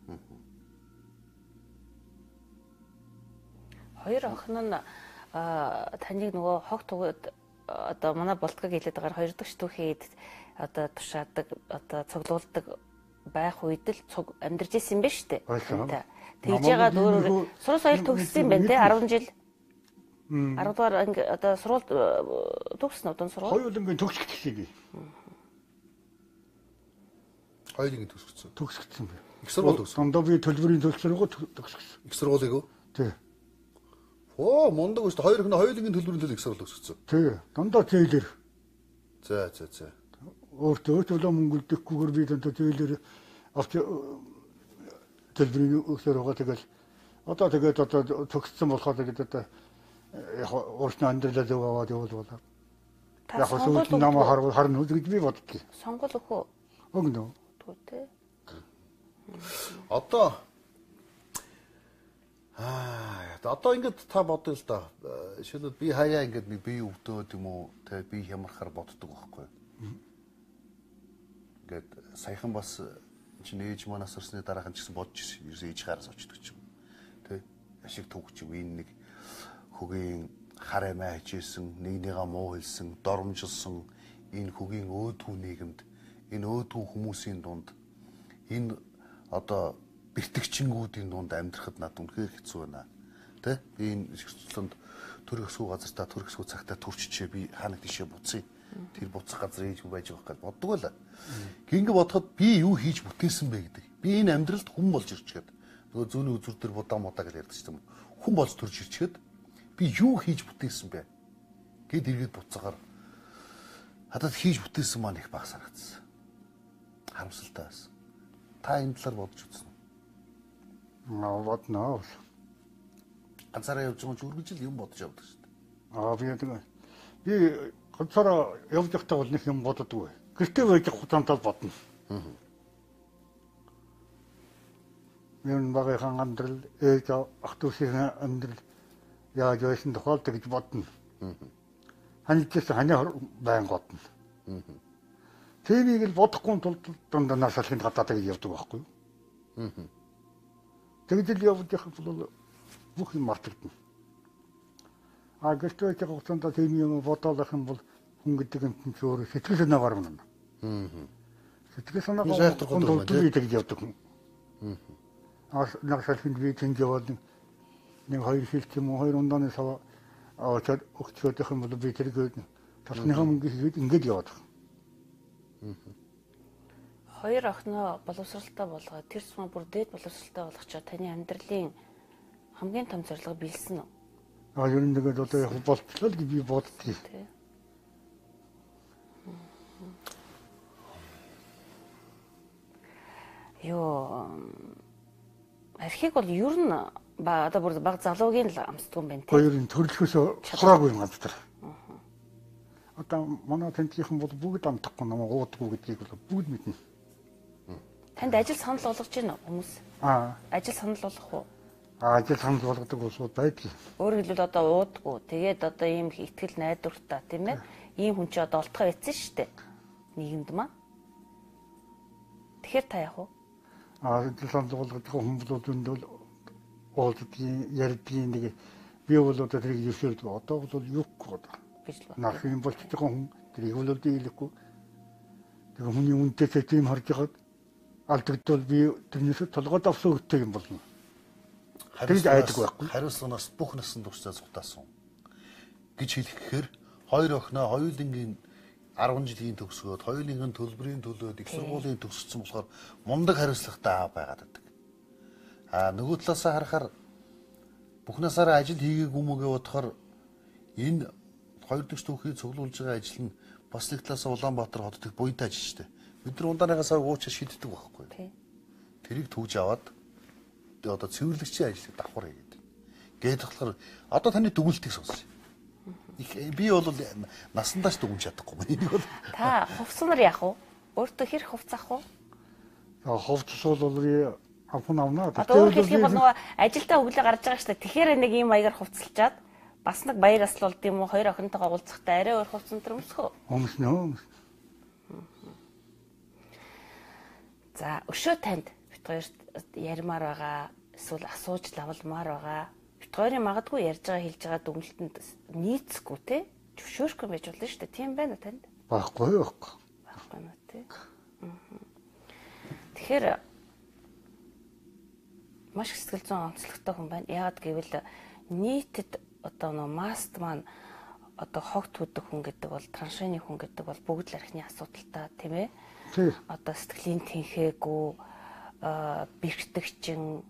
Хоёр охин нь таныг нөгөө хог тугад одоо манай болтгог хэлээд байгаа хоёр дахь штүүхийд одоо тушаадаг одоо цуглуулдаг байх үед л цуг амьдарч ирсэн юм байна шүү дээ. Тэгж яагаад өөр сурал соёл төгссөн юм байна те 10 жил. 10 дугаар анги одоо сурвалд төгссөн удаа сурвалд. Хоёулангийн төгсгдчихлээ. Хоёулангийн төгсгдсөн. Төгсгдсөн бэ. Их сургууль төгссөн. Дондоо би төлбөрийн төлсөргөө төгсгдсөн. Их сургуулийг үү? Тий. Оо, мундаг шүү дээ. Хоёр охин хоёулангийн төлбөрийн төлөв их сургууль төгсгдсөн. Тий. Дондоо зээлэр. За. Өөртөө төлөө мөнгөлдөхгүйгээр би дондоо зээлэр авч төлбөрийн өсөрөөгөө тэгэл одоо тэгээд одоо төгссөн болохоор тэгээд одоо яг уурсны амьдралаа зөв аваад явуулаа. Яг сүүлд намаа харна үү гэж би боддгийг. Сонгол өхөө. Өгнө. Түүтэй. Одоо ингээд та бодъё л да. Шилбэл би хаяа ингээд нэг бие өвдөөд юм уу, тэгээ би хямрахаар боддог байхгүй. Ингээд саяхан бас чинь ээж манаас орсны дараахан ч гэсэн бодож ирсэн. Ерөөсөө ээж хараас очдөг ч юм. Тэ? Ашиг төгч юм. Энэ нэг хөгийн хар амиа хичээсэн, нэгнийгээ муу хэлсэн, доромжилсан энэ хөгийн өөдгүү нийгэмд, энэ өөдгүү хүмүүсийн дунд энэ одоо бэртгчингүүдийн дунд амьдрахад над үнэхээр хэцүү байна. Тэ? Би энэ шигцлэнд төрөх сүү газартаа төрөх сүү цагтаа төрччихээ би хаанаг тийшээ буцъя. Тэр буцах газар ээж байж байгаа гэж боддог байлаа. Гинг бодоход би юу хийж бүтээсэн бэ гэдэг. Би энэ амьдралд хүн болж ирчгээд нөгөө зүүнний үзүр дээр будаа мудаа гэж ярьдаг юм. Хүн болж төрж ирчгээд би юу хийж бүтээсэн бэ гэд иргэд буцаагаар хадад хийж бүтээсэн маань их баг санагдсан. Харамсалтай байсан. Та энэ талаар бодож үзсэн үү? Бодноо. Ганцаараа явж байгаа ч үргэлжил юм бодож явдаг шүү Би дээ. ганцаараа явж байхдаа бол нэг юм боддоггүй. Гэртээ байж хугацаанд бодно. Мен багийнхан амьдрал, ээж ах дүүсийн амьдрал яаж байсан тохиолдол гэж бодно. Ханьчээс ханиа байн бодно. Тэнийг л бодохгүй тулд дундаа насалхын гадаад гэж явдаг байхгүй юу? Тэгж л явж явах бол бүх юм мартагдана. Гэртээ байж хугацаанд тийм юм бодоолох юм бол хүн гэдэг юм чинь өөр сэтгэл санаа гарна. Сэтгэл санаа гарна гэж явдаг хүн. Насалхын би тэнд яваад нэг хоёр хил ч юм уу хоёр ундааны сав аваад өгчөөдөх юм бол би тэргээд талхныхаа мөнгө хийгээд ингэж яваад. Хоёр охиноо боловсралтай болгоод тэр сум бүр дээд боловсралтай болгочоо таны амьдралын хамгийн том зорилго билсэн үү? Ер нь тэгээд одоо яг болтлоо гэж би боддгийг. Архийг бол ер нь одоо бүр баг залуугийн л амсдаг юм байна тийм. Хоёрын төрөлхөөсөө сураагүй юм гадтар. Одоо манай тентийнхэн бол бүгд амтахгүй намайг уудаггүй гэдгийг бол бүгд мэднэ. Танд ажил санал болгож байна хүмүүс? Ажил санал болгох уу? Ажил санал болгодог улсууд байдаг. Өөрөөр хэлбэл одоо уудаггүй. Тэгээд одоо ийм ихтгэл найдвартай тийм ээ. Ийм хүн чи одоо олдохоо эцэн штэ. Нийгэмд маа. Тэгэхээр та яах вэ? Ажил санал болгодог хүмүүс зөндөл уулздаг ярьдгийн нэг би бол одоо тэрийг зөвшөөрдөг. Одоо бол юухгүй одоо. Нах юм болчихж байгаа хүн тэрийг бол дийлэхгүй. Тэгээ хүний үнэтэй тийм харж байгаад алдагдвал би тэрнээс толгойд авсан өгтэй юм болно. Тэрийг айдаг байхгүй. Хариуцлагаас бүх насанд туршаа зугтаасан гэж хэлэх гэхээр хоёр охиноо хоёулангийн 10 жилийн төгсгөөд хоёулангийн төлбөрийн төлөөд их сургуулийн төгссөн болохоор мундаг хариуцлагатай аав байгаад байдаг. Нөгөө талаасаа харахаар бүх насаараа ажил хийгээгүй мөгээ бодохоор энэ хоёр дахь түүхийг цуглуулж байгаа ажил нь бас нэг талаасаа Улаанбаатар хот дэх буянтай ажил шүү дээ. Бид нар ундааныхаас уучаа шийддэг байхгүй. Тэрийг төгж аваад одоо цэвэрлэгчийн ажлыг давхар хийгээд. Гээд болохоор одоо таны дүгнэлтийг сонсъё. Би бол насандаач дүгнж чадахгүй. Энийг бол та хувцснаар яах вэ? Өөртөө хэрэг хувц авах уу? Ховцс бол авах авнаа. Одоо өөр хэлэх юм бол нөгөө ажилдаа өглөө гарч байгаа шүү дээ. Тэгэхээр нэг ийм маягаар хувцалчаад бас нэг баяр асал болд юм уу? Хоёр охинтойгоо уулзахдаа арай өөр хувцсан тэр өмсгөө. Өмснө. За өшөө танд бит хоёрт ярмаар байгаа эсвэл асууж лавламаар байгаа. Бит хоёрын магадгүй ярьж байгаа хэлж байгаа дүгнэлтэнд нийцэхгүй те зөвшөөрөхгүй байж болно шүү дээ. Тийм байна уу танд? Баггүй. Баггүй нэ те. Тэгэхээр маш их сэтгэл зүйн онцлогтой хүн байна. Яагаад гэвэл нийтэд одоо нөө маст маань одоо хогт хүдэг хүн гэдэг бол траншины хүн гэдэг бол бүгд л архины асуудалтай тийм ээ. Одоо сэтгэлийн тэнхээгүй бэрхтэгчин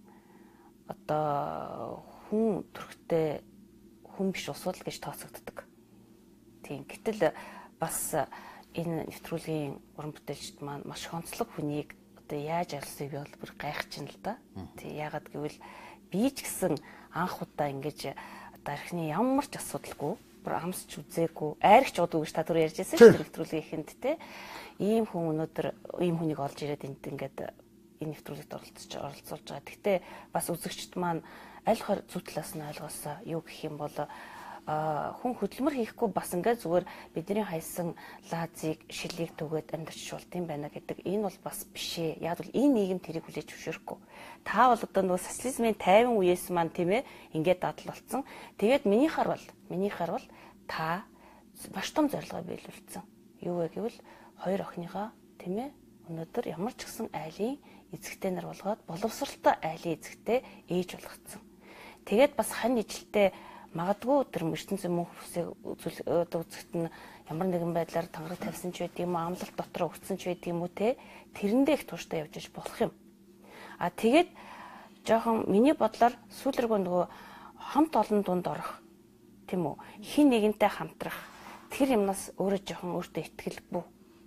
одоо хүн төрхтэй хүн биш усуул гэж тооцогддог. Тийм. Гэтэл бас энэ нэвтрүүлгийн уран бүтээлчд маань маш онцлог хүнийг одоо яаж арилсыг би бол бүр гайхаж байна л да. Тий яагаад гэвэл би ч гэсэн анх удаа ингэж одоо архины ямар ч асуудалгүй бүр амсч үзээгүй айрч удаа гэж та түр ярьж байсан шүү дээ нэвтрүүлгийн ихэнд те ийм хүн өнөөдөр ийм хүнийг олж ирээд энд ингээд энэ нэвтрүүлэгт оролцуулж байгаа. Гэхдээ бас үзэгчд маань аль зөв талаас нь ойлгосоо юу гэх юм бол хүн хөдөлмөр хийхгүй бас ингээд зүгээр бидний хайсан лазыг шилийг түгээд амьдарч болт юм байна гэдэг энэ бол бас биш ээ. Яг бол энэ нийгэм тэрийг хүлээж зөвшөөрөхгүй. Та бол одоо нөгөө социализмын 50 үеэс маань тийм ээ ингээд дадал болсон. Тэгээд минийхаар бол та маш том зорилгоо биелүүлсэн. Юу вэ гэвэл хоёр охиныхоо тийм ээ өнөөдөр ямар ч гэсэн айлын эзэгтэй нар болгоод боловсралтай айлын эзэгтэй ээж болгоцсон. Тэгээд бас хань ижилтэй магадгүй тэр ертөнцийн мөнх хүсээ үзэгт нь ямар нэгэн байдлаар тангараг тавьсан ч байд юм уу, амлалт дотор өгсөн ч байд юм уу те тэрэндээ их тууштай явж иж болох юм. Тэгээд жоохон миний бодлоор сүүлргөө нөгөө хамт олон дунд орох тийм үү хин нэгэнтэй хамтрах тэр юмнаас өөрөө жоохон өөртөө итгэл бүү.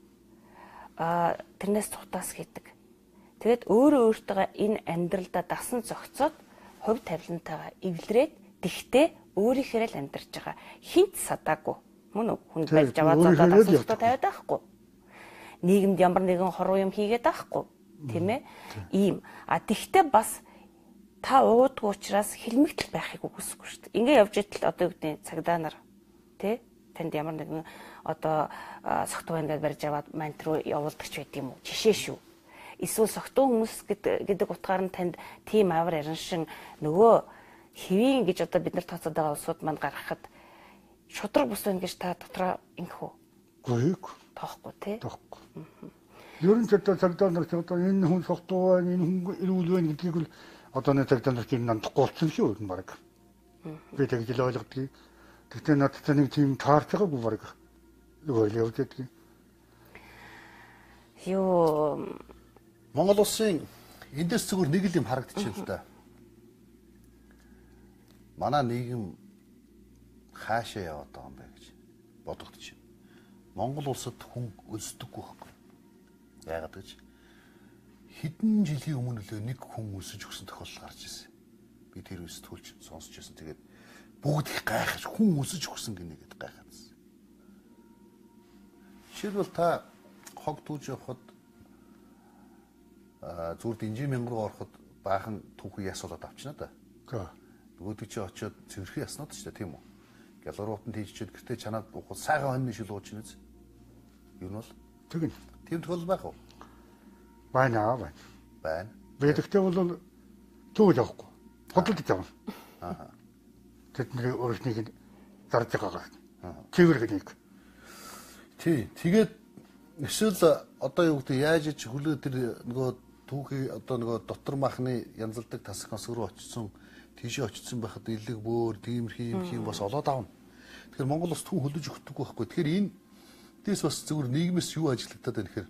Тэрнээс цутаас хийдэг. Тэгээд өөрөө өөртөө энэ амьдралдаа дасан зохицоод хувь тавилантайгаа эвлэрээд тэгтээ өөрийнхөө л амьдарч байгаа. Хинт садаагүй. Мөн хүн байж аваад задаа дасгалтай тавиад байхгүй. Нийгэмд ямар нэгэн хоруу юм хийгээд байхгүй. Тийм ээ? Ийм. Тэгтээ бас та уудгүй учраас хилмигтэл байхыг үгүйсэхгүй шүү дээ. Ингээ явж итэл одоо юу гэдэг цагдаа нар тий танд ямар нэгэн одоо согтуу байна гэж барьж аваад мант руу явуулдаг ч байд юм уу? Жишээ шүү. Эсвэл согтуу хүмүүс гэдэг утгаар нь танд тийм авар яриншин нөгөө хэвийн гэж одоо бид нар тооцоод байгаа улсууд манд гаргахад шудраг бус байна гэж та дотроо ингэх үү? Гүйг. Тоохгүй тий. Тоохгүй. Ер нь цагдаа нар одоо энэ хүн согтуу байна, энэ хүн ирүүл байна гэдгийг л одоо нэг цагдаа нар чинь нандахгүй болсон шүү дээ баг. Би тэгж л ойлгодгийг. Тэгтээ надад нэг тийм таарч байгаагүй баг. Юу явж байдгийг. Юу Монгол улсын эндээс зүгээр нэг л юм харагдчихэв л да. Манай нийгэм хаашаа яваад байгаа юм бэ гэж бодогдож байна. Монгол улсад хүн өлсдөггүй байхгүй. Яагаад гэж хэдэн жилийн өмнө л нэг хүн өлсөж өгсөн тохиолдол гарч ирсэн. Би тэр үс төлж сонсч байсан. Тэгээд бүгд их гайхаж хүн өлсөж өгсөн гинэ гэдээ гайхаадсэн. Жишээлбэл та хог түүж явахад зүгээр динжи мянган руу ороход баахан түүхийг ясуулаад авчна да. Нөгөөдөг чи очиод цэвэрхэн яснаад ч тийм үү. Гялгаруут нь тийчээд гэртээ чанаад уухад сайхан хоньны шилууж чинь үз. Юу нь бол тэгнь. Тийм тохиол байх уу? Байна. Бэдэгтэй бол түүл явахгүй. Бодлож явна. Тэдний өөрснийг зарж байгаагаа. Цэвэр гэнийг. Тий. Тэгээд эсвэл одоо юу гэдэг яаж ич хөлөө тэр нөгөө түүхий одоо нөгөө дотор махны янзалдаг тасаг консог руу очсон тийшээ очсон байхад илэг бөөр тиймэрхий юм бас олоод авна. Тэгэхээр Монгол улс түн хөлөж өгдөг байхгүй. Тэгэхээр энэ дэс бас зөвхөн нийгмээс юу ажиглагдаад байна гэхээр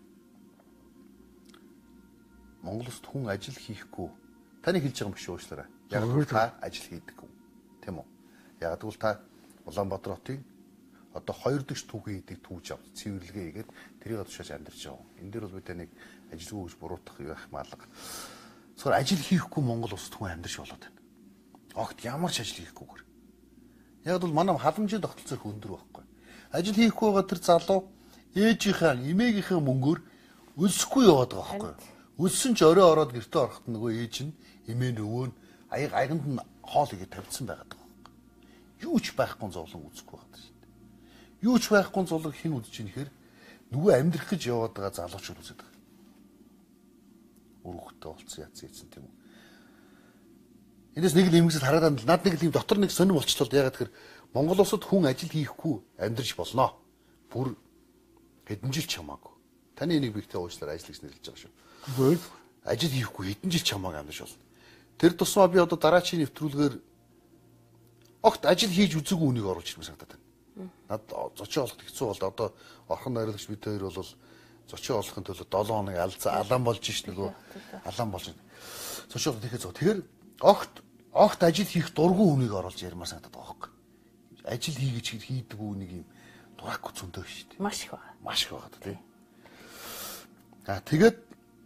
Монгол улсад хүн ажил хийхгүй. Таны хэлж байгаа юм биш уучлаарай. Яг та ажил хийдэг хүн. Тийм үү? Яг тэгвэл та Улаанбаатар хотын одоо 2 дэх түүхий хийдэг түүж авч цэвэрлэгээ хийгээд тэрийг тушааж амьдарч байгаа. Энэ дээр бол бид нэг ажилгүй гэж буруутгах юу их маалга. Зөвхөн ажил хийхгүй Монгол улсад хүн амьдарч болоод байна. Огт ямар ч ажил хийхгүйгээр. Яг бол манай халамжийн тогтолцоо өндөр байхгүй. Ажил хийхгүй байгаа тэр залуу ээжийнхээ, эмээгийнхээ мөнгөөр өлсөхгүй яваад байгаа байхгүй. Өссөн ч орой ороод гэртээ ороход нөгөө ээж нь эмээ өвөө нь аяганд нь хоол игээ тавьчихсан байгаад байгаа юм. Юу ч байхгүй зовлон үзэхгүй байгаа шүү дээ. Юу ч байхгүй зовлон хэн үзэж ийн гэхээр нөгөө амьдрах гэж яваад байгаа залуучууд үзээд байгаа. Өрөөхтэй болцсон яцсан тийм үү. Эндээс нэг л юмгсэл хараад над нэг л юм дотор нэг сонирм болчихлоо ягаад гэхээр Монгол улсад хүн ажил хийхгүй амьдрч болноо. Бүр хэдэн жил чамаагүй. Таны нэг бигтэй уучлаар ажил гэж нэрлэж байгаа шүү. Гүйл Ажил хийхгүй хэдэн жил чамааг амьдч болно. Тэр тусмаа би одоо дараачийн нэвтрүүлгээр огт ажил хийж үзээгүй үнийг оруулж ирмээр санагдаад байна. Над зочин олоход хэцүү бол одоо орхон найруулагч бид хоёр бол зочин олохын төлөө 7 хоног алаан болж ш нөгөө алаан болж байна. Зочин олоход ихэд зөө. Тэгэхээр огт ажил хийх дургүй үнийг оруулж ярмаар санагдаад байгаа хөөх. Ажил хийгэж хийдэг үнийг юм дураагүй зөндөө шүү дээ. Маш их байна. Маш их байгаа тийм. Тэгээд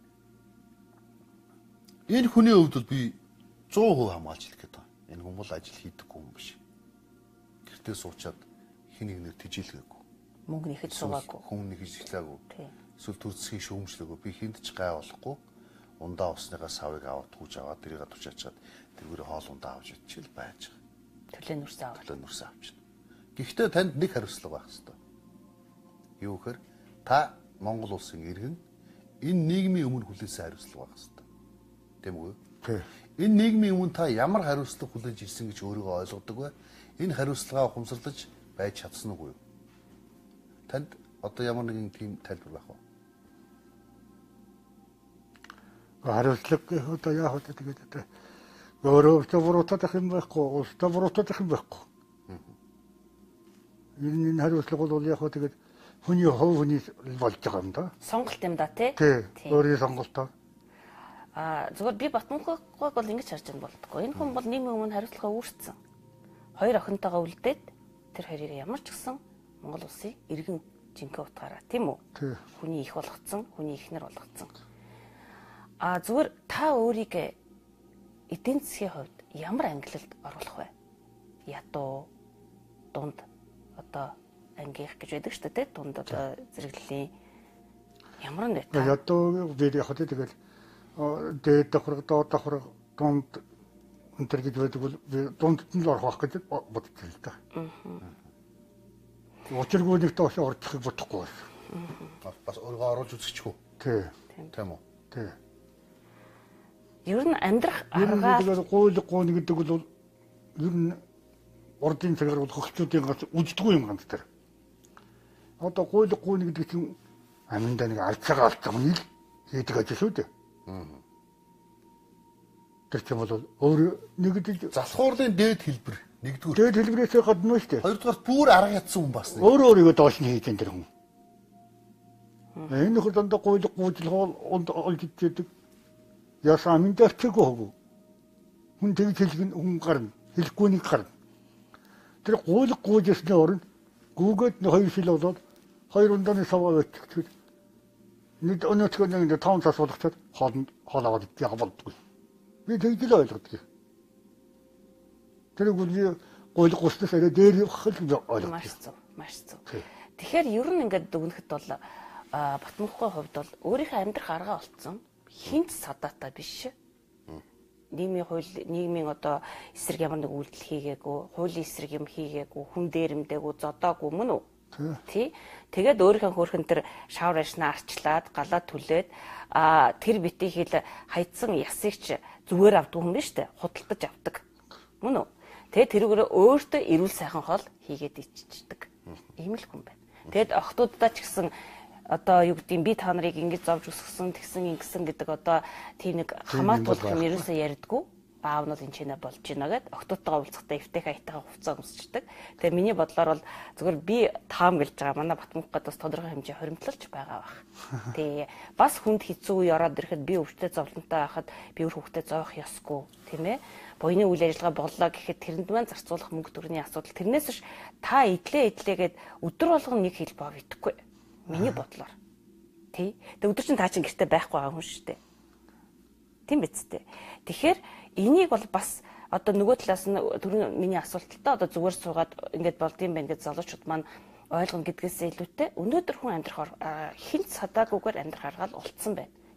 энэ хүний хувьд бол би 100% хамгаалж хэлэх гээд байна. Энэ хүн бол ажил хийдэггүй хүн биш. Гэртээ суучаад хин нэг тэжээлгээгүй. Мөнгө нэхэд суугаагүй. Хүн нэхэж эхлэегүй. Эсвэл төрцгийн шүүмжлээгүй. Би хинт ч гай болохгүй. Ундаа усныхаа савыг аваад түүж аваад тэрийг тушаачаад тэргүүрээ хоол ундаа авч ичил байж байгаа. Төлөө нүрсээ аваад. Төлөө нүрсээ авчихна. Гэхдээ танд нэг хариуцлага байх хэрэгтэй. Юу гэхээр та Монгол улсын иргэн энэ нийгмийн өмнө хүлээсэн хариуцлага байх хэрэгтэй. Тийм үү? тий. Энэ нийгмийн өмнө та ямар хариуцлага хүлээж ирсэн гэж өөрийгөө ойлгодог вэ? Энэ хариуцлагаа ухамсарлаж байж чадсан уу? Танд одоо ямар нэгэн тийм тайлбар байх вэ? Хариуцлага одоо яах вэ тэгээд одоо өөрөөсөө буруутах юм байхгүй, устдаа буруутах юм байхгүй. Энэ хариуцлага бол яах вэ тэгээд хүний хувь хүний болж байгаа юм да. Сонголт юм да тий. Өөрийн сонголтоо. Зүгээр би Батмунхайг бол ингэж харж байгаа болтгоо. Энэ хүн бол нийгмийн өмнө хариуцлагаа үүрсэн. Хоёр охинтойгоо үлдээд тэр хоёрыг ямар ч гэсэн Монгол улсын иргэн жинхэнэ утгаараа тийм үү? Хүний их болгоцсон, хүний ихнэр болгоцсон. Зүгээр та өөрийгөө эдийн засгийн хувьд ямар ангилалд оруулах вэ? Ядуу, дунд одоо ангийнх гэж байдаг шүү дээ, дунд одоо зэрэглэлийн ямар нэг та. Ядуу бид яг хөө тэгэл дээд давхар, доод давхар, дунд өнтер гэж байдаг бол дундд нь л орох гэж бодож байна л да. Учиргүй нэг тоош орчихыг бодохгүй байна. Бас өөрийгөө оруулж үзчихгүй. Тийм үү? Тий. Ер нь амьдрах аргаа тэгээд гуйлг гэдэг бол ер нь ордын цагаар бол хөгчүүдийн гац үздэггүй юм ганц тэр. Одоо гуйлг гэдэг чинь аминдаа нэг алцаагаа алцсан нь хийдэг ажил шүү дээ. Тэр чинь бол өөр нэгдэл Залхуурлын дээд хэлбэр нэгдүгээр. дээд хэлбэрээс гадна шүү дээ. Хоёрдугаар бүр арга ядсан хүн бас нэг. Өөрийгөө доош нь хийж энэ тэр хүн. Энэ хөл дандаа гуйлг гүйжил олж ичдэг. Ясаа аминдаа чигүй хөө. Хүн тэгж хэлгэн хүн гарна. Хэлэхгүй нэг гарна. Тэр гуйлг гүйжсний орнд гүгээд нэг хоёр шил болоод хоёр ундааны саваа өччих. Нэг өнөөдөр нэг 5 цас болгочод хоол аваад яг болдгүй. Би тэгж л ойлгодог. Тэр гуйлг гүйснээс арай дээр хэл ойлгодог. Маш зөв. Тэгэхээр ер нь ингээд дүгнэхэд бол Батмунхай хувьд бол өөрийнхөө амьдрах аргаа олцсон. Хинт садаатай биш. Нийгмийн хууль, нийгмийн одоо эсрэг ямар нэг үйлдэл хийгээгүй, хуулийн эсрэг юм хийгээгүй, хүн дээрэмдээгүй, зодоогүй мөн үү? Тий. Тэгээд өөрийнхөө хөөрхөн тэр шавар ашнаа арчлаад, галаа түлээд тэр битий хэл хайцсан ясыг ч зүгээр авдаг хүн биш үү? Худалдаж авдаг. Мөн үү? Тэгээд тэрүүгээр өөртөө эрүүл сайхан хоол хийгээд иччихдэг. Ийм л хүн байна. Тэгэд охтуудаа ч гэсэн одоо юу гэдэг би та нарыг ингэж зовж өсгсөн тэгсэн гэдэг одоо тийм нэг хамаатуулах юм ерөөсөө ярьдгүй. Аав нь энэ ч нэ болж байна гэд охтуудтайгаа уулзахдаа эвтэйх аятайгаа хувцас өмсчдэг. Тэгээ миний бодлоор бол зөвхөн би таам гэлж байгаа. Манай Батмунхайд бас тодорхой хэмжээ хоримтлалж байгаа бах. Тэгээ бас хүнд хэцүү үе ороод ирэхэд би өвчтөд зовлонтой байхад би өөр хүүхдэд зоох ёсгүй тийм ээ. Буйны үйл ажиллагаа боллоо гэхэд тэрэнд маань зарцуулах мөнгө төгрөгийн асуудал. Тэрнээс биш та идлээгээд өдөр болгон нэг хил бов идэхгүй. Миний бодлоор. Тий. Тэгээ өдөр чинь та чинь гэртээ байхгүй байгаа хүн шүү дээ. Тийм биз дээ. Тэгэхээр энийг бол бас одоо нөгөө талаас нь түрүүн миний асуулталтаа одоо зүгээр суугаад ингэж болдсон байх гэж залуучууд маань ойлгоно гэдгээс илүүтэй өнөөдөр хүн амьдрах хинт садаагүйгээр амьдрах аргаал олцсон байна.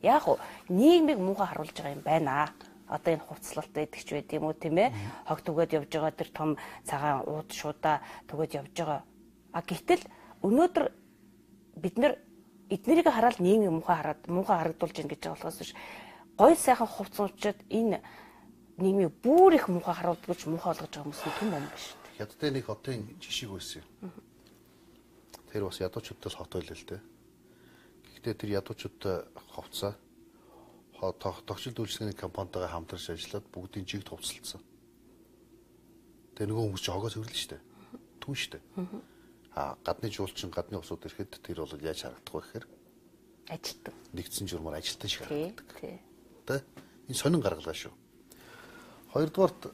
Яг уу нийгмийг муухай харуулж байгаа юм байна. Одоо энэ хувцлалт гэдэг ч байд юм уу тийм ээ. Хог түгээд явж байгаа тэр том цагаан ууд шуудаа түгээд явж байгаа. Гэтэл өнөөдөр бид нар эднэрийг хараад нийгмийг муухай харагдуулж ийн гэж байгаа болохоос биш. Гой сайхан хувцсуучид энэ нийгмийг бүр их муухай харуулдаг гэж муухай болгож байгаа хүмүүс түн юм биш. Хятадын нэг хотын жишиг байсан юм. Тэр бас ядуучуудтай л хот байлаа л дээ. Гэхдээ тэр ядуучуудтай хувцаа тогтчлол үйлчлэгээний компанитайгаа хамтарч ажиллаад бүгдийн жиг хувцалцсан. Тэгээ нөгөө хүмүүс ч хогоос хөрлөн штэ. Түн штэ. Гадны жуулчин гадны усууд ирэхэд тэр бол яаж харагдах вэ гэхээр Ажилтан. нэгдсэн журмаар ажилтан шиг харагддаг. Тий. Тэ? Энэ сонин гаргалгаа шүү. Хоёрдугаарт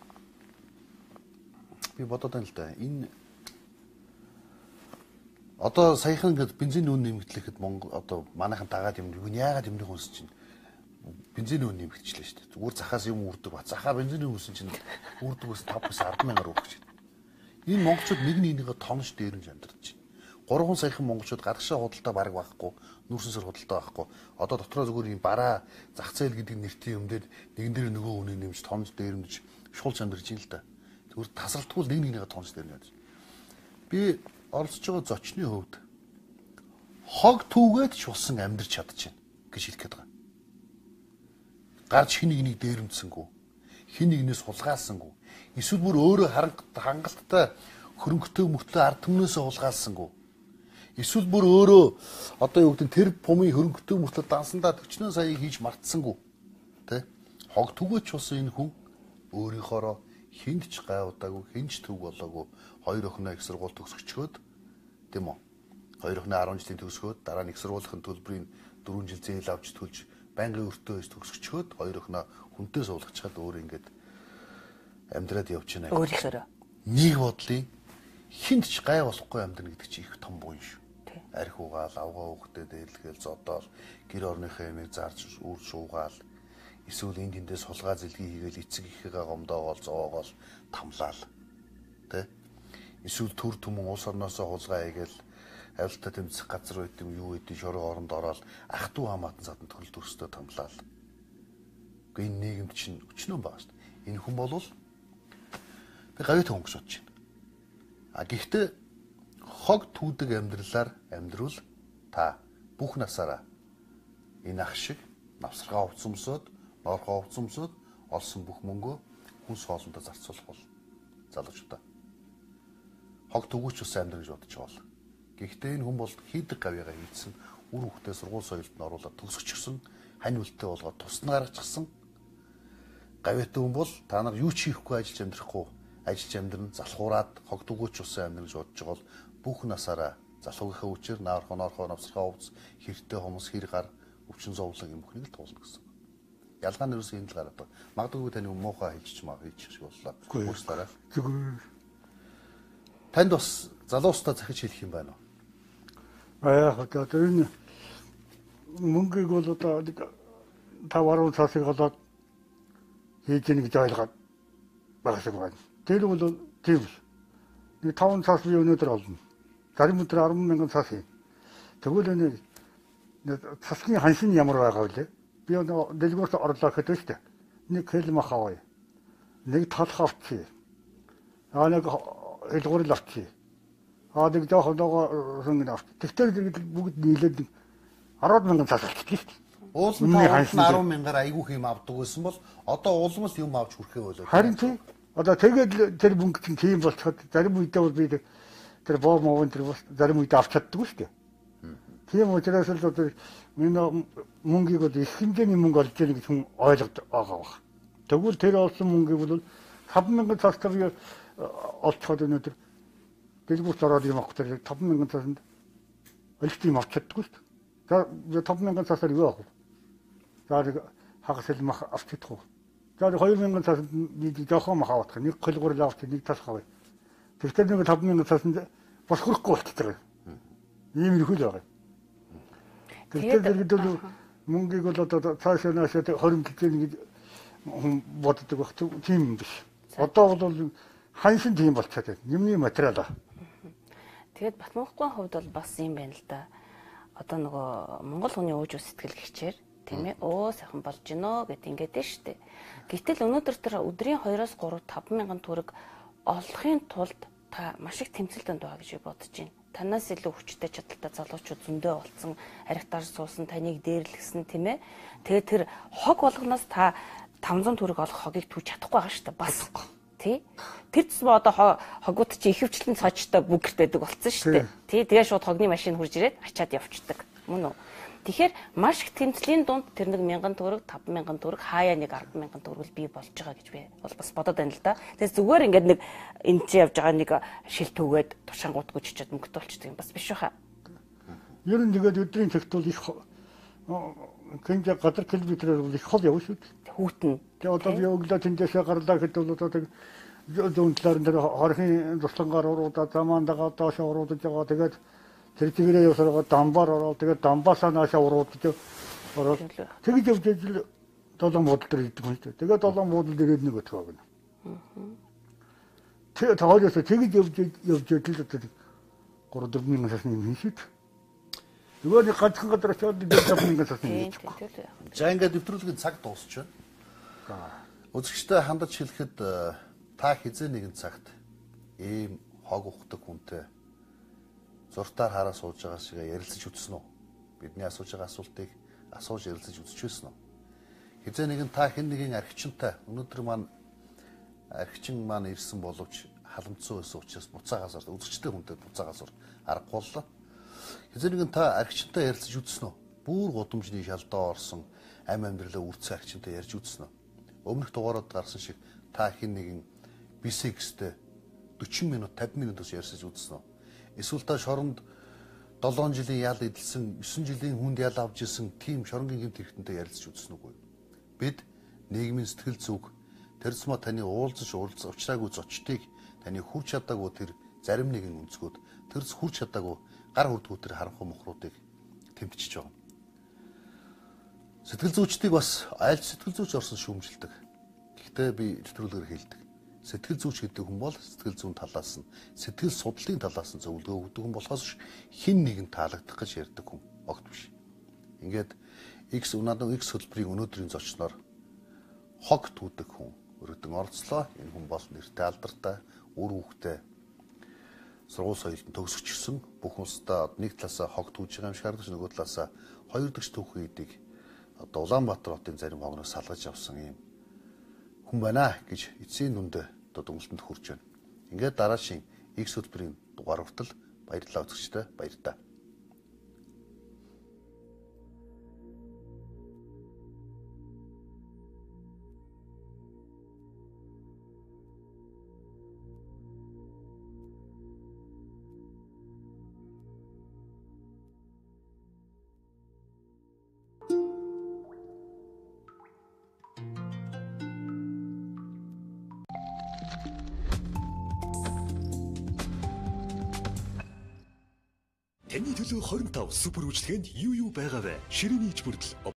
би бодоод байна л да. Энэ одоо саяхан ингээд бензин үн нэмэгдлэхэд Монгол одоо манайхан дагаад юм юу яагаад юмны хүнс чинь бензин үн нэмэгдчихлээ шүү дээ. Зүгээр захаас юм үрдэг ба. Захаа бензин хүнс чинь үрдэг ус 5-10 мянгаар өгч байна. Энэ монголчууд нэг нэгнийгээ тонож дээрэмж амьдарч байна. 3 саяхан монголчууд гадагшаа худалдаа бараг байхгүй, нүүрсэнсэр худалдаа байхгүй. Одоо дотроо зүгээр юм бараа зах зээл гэдэг нэртэй юмдэр нэгэн дээр нөгөө үнэ нэмж тонож дээрэмж шуулж амьдарч байна л да. Зүгээр тасралтгүй нэг нэгнийгээ тонож дээрэмж. Би оролцож байгаа зочны хувьд хог түүгээд шулсан амьдарч чадчихна гэж хэлэх гээд байгаа. Гарч хин нэгнийг дээрэмдсэнгүү, хин нэгнээс хулгаалсангүй, эсвэл бүр өөрөө хангалттай хөрөнгөтэй мөртлөө ард түмнээсээ хулгаалсангүй. Эсвэл бүр өөрөө одоо юу гэдэг тэр пумын хөрөнгөтэй мөртлөө дансандаа 40 сая хийж мартсангүй. Тэ? Хог түгээд шулсан энэ хүн өөрийнхоороо хинд ч гайвдаагүй, хинч төв болоогүй 2 охиноо их сургууль төгсгчөөд тийм үү? 2 охиноо 10 жилийн төгсгөөд дараа нь их сургуулийн төлбөрийн 4 жил зээл авч төлж байнгын өртөө ээж төгсгчөөд 2 охиноо хүнтэй суулгачаад өөр ингээд амьдраад явж байна. Өөрийнхөө нэг бодлын хинд ч гай болохгүй амьдрна гэдэг чинь их том буян шүү. Арх угаал, авгаа уухтэй дээлгээл зодоол, гэр орныхоо ямиг зарж үр шуугаал, эсвэл энд тэндээс сулгаа зэлгий хийгээл эцэг ихээгээ гомдоогоол, зоогоол, тамлаал. Тэ? Эсвэл төр түмэн улс орноосоо хулгай хийгээл авилтаа тэмцэх газар байт юм юу гэдэг шороо оронд ороод ах トゥ хамаатан задан төрөл төрстөө тамлаал. Гэхдээ энэ нийгэмд чинь өчнөө байгаа шүү дээ. Энэ хүн болвол би гавьт хүн гэж бодож байна. Гэхдээ хог түүдэг амьдралаар амьдрал та бүх насаараа энэ ах шиг навсаргаа хувцсамсоод, ноорхоо хувцсамсоод олсон бүх мөнгөө хүнс хоолндоо зарцуулах бол залуучуудаа хог төгөөч ус амьдрал гэж бодож байгаа. Гэхдээ энэ хүн бол хийдэг гавьяага хийцэн, үр хөвгтөө сургууль соёлд нь оруулаад төгсгчсэн, хань үлтээ болгоод тусна гаргачихсан. Гавьяатай хүн бол та нар юу ч хийхгүй ажиллаж амьдрахгүй, ажиллаж амьдран залхуураад хог төгөөч ус амьдрал гэж бодож байгаа бол бүх насаараа залхуугийнхаа үчээр ноорхоо навсархаа увц хэртэй хүмүүс хэр гар өвчин зовлон юм бүхнийг л туулна гэсэн. Ялгаа нь юусэн энэ л гараад байна. Магадгүй таны муухай хэлчих маа хийчих шиг боллоо. Өөрчлөлөө. Зүгээр. Танд бас залуустаа захиж хэлэх юм байна уу? Яг одоо энэ мөнгөийг бол одоо 5-10 цаасыг болоод хийж ийн гэж ойлгоод байгаа шиг байна. Тэр бол тийм л. Нэг 5 цаас би өнөөдөр олно. Зарим өдөр 10,000 цаас хий. Тэгвэл энэ цасны ханшин ямар байгаа вэ? Би нөгөө дэлгүүрт орлоо гэхэд шүү дээ. Нэг хэлм авъя. Нэг талх авчи. Нэг хэлгүүрэл авчи. Нэг жоохон нөгөө сонгон авчи. Тэгтээ бүгд нийлээд 10,000 цаас авчихсан шүү дээ. Уулын 10,000-аар айгүй юм авдаг байсан бол одоо улмал юм авч хүрхээ болоо. Харин тийм. Одоо тэгээд тэр мөнгө чинь тийм болчиход зарим үедээ бол би тэр боо мовын тэр зарим үед авч чаддаг шүү дээ. Тийм учраас л одоо энэ мөнгийг бол их хэмжээний мөнгө олж яах гэж хүн ойлгоод байгаа баг. Тэгвэл тэр олсон мөнгийг бол 5,000 цаастаа би олцоход өнөөдөр дэлгүүрт ороод юм авах тэр 5,000 цаасанд олж юм авч чаддаг шүү дээ. За 5,000 цаасаар юу авах вэ? За хагас хэлмэх авч чадах уу? За 2,000 цаасанд би жоохон мах авах. Нэг хөлгөр авах, нэг тас авах. Тэгэхээр нэг 5,000 цаасанд босхорхгүй болчихдог. Ийм их үл байгаа. Тэгэхээр мөнгийг бол одоо цаашаа наашаа 20 кг гэж хүн боддог байх тийм биш. Одоо бол ханшин тийм болчиход байна. Юмны материал. Тэгээд Батмунхгийн хувьд бол бас юм байна л да. Одоо нөгөө Монгол хүний ууж ус сэтгэл гихчээр тийм ээ. Оо сайхан болж гинөө гэд ингээд дээ штэ. Гэтэл өнөөдөр тэр өдрийн 2-3 5 мянган төгрөг олохын тулд та маш их тэмцэлтэнд байгаа гэж бодож байна. Танаас илүү хүчтэй чадaltaй залуучууд зөндөө болцсон, архитаар суусан, таныг дээрлэгсэн тийм ээ. Тэгээ тэр хог болгоноос та 500 төгрөг олох хогийг түүж чадахгүй байгаа шүү дээ. Бас тий. Тэр тусмаа одоо хогууд чи ихэвчлэн цоочтой бүгэрт байдаг болсон шүү дээ. Тий. Тэгээ шууд хогны машин хурж ирээд ачаад явчихдаг. Мөн үү? Тэгэхээр маш их тэмцлийн дунд тэр нэг 1000 төгрөг, 5000 төгрөг, хаяа нэг 100000 төгрөг бий болж байгаа гэж би бол бас бодоод байна л да. Тэгээс зүгээр ингээд нэг энэ чи явж байгаа нэг шил төгөөд тушаангуудгүй чичээд мөнгөтэй болчихдог юм бас биш баха. Ер нь тэгээд өдрийн цагт бол их гинж гадар километрээр бол их хол явна шүү дээ. Хүүтэн. Тэгээ одоо би өглөө тэндээсээ гарлаа гэхэд бол одоо зүүн талаар дээр хорхийн туслангаар уруудаа замаандагаа доош уруудаж байгаа. Тэгээд тэр чигээрээ явсараа дамбаар ороод тэгээд дамбаасаа наашаа уруудаж ороод тэгж явж ижил долоон буудал дээр идэг юм шүү дээ. Тэгээд долоон буудал дээр нэг өтгөө гэнэ. Тэгээ таажаас тэгж явж ижил одоо 3-4 мянган сасны юм шүү дээ. Зүгээр гадхан гадар очоод 4-5 сасны юм. За ингээд нэвтрүүлгийн цаг дуусч байна. Үзэгчтэй хандаж хэлэхэд та хизээ нэгэн цагт ийм хог ухдаг хүнтэй зуртаар хараа сууж байгаа шиг ярилцаж үзсэн үү? Бидний асууж байгаа асуултыг асууж ярилцаж үзчихсэн үү? Хизээ нэгэн та хэн нэгэн архичинтай өнөөдөр архичин маань ирсэн боловч халамцсан байсан учраас буцаагаас үзэгчтэй хүнтэй буцаагаас аргагүй боллоо. Хизээ нэгэн та архичинтай ярилцаж үзсэн үү? Бүр гудамжны шалдаа орсон амьдралаа үрцэн архичинтай ярьж үзсэн үү? Өмнөх дугаараад гарсан шиг та хэн нэгэн бисекстэй 40 минут 50 минутаас ярьсаж үзсэн үү? Эсвэл та шоронд 7 жилийн ял эдэлсэн 9 жилийн хүнд ял авч ирсэн тийм шоронгийн гэмт хэрэгтэнтэй ярилцаж үзсэн үгүй. Бид нийгмийн сэтгэл зүг тэр зам таны уулзаж уулзаагүй зочдыг таны хүрч чадаагүй тэр зарим нэгэн өнцгүүд тэр хүрч чадаагүй гар хүрдгүү тэр харанхуй мохруудыг тэмтчихэж байгаа. Сэтгэл зүйчдийг бас аль сэтгэл зүйч орсон шүүмжилдэг. Гэхдээ би нэвтрүүлгээр хэлдэг. Сэтгэл зүйч гэдэг хүн бол сэтгэл зүйн талаас нь сэтгэл судлалын талаас нь зөвлөгөө өгдөг хүн болохоос хин нэгэн таалагдах гэж ярьдаг хүн огт биш. Ингээд X хөтөлбөрийн өнөөдрийн зочноор хог түүдэг хүн өргөдөн орцлоо. Энэ хүн бол нэртэй алдартай, үр хүүхдээ сургууль соёлд төгсөгчсөн бүх улсдаа нэг талаасаа хог түүж байгаа юм шиг харагдаж нөгөө талаасаа хоёр дахь түүхэн эдийг одоо Улаанбаатар хотын зарим хогноос салгаж авсан юм хүн байна гэж эцсийн дүндээ одоо дүнэлтэнд хүрч байна. Ингээд дараашийн X хөтөлбөрийн дугаар хүртэл баярлалаа үзэгчдээ баярлалаа. Таны төлөө 25 супер үйлчлэгэнд юу байгаа вэ? Ширээний ич бүрдэл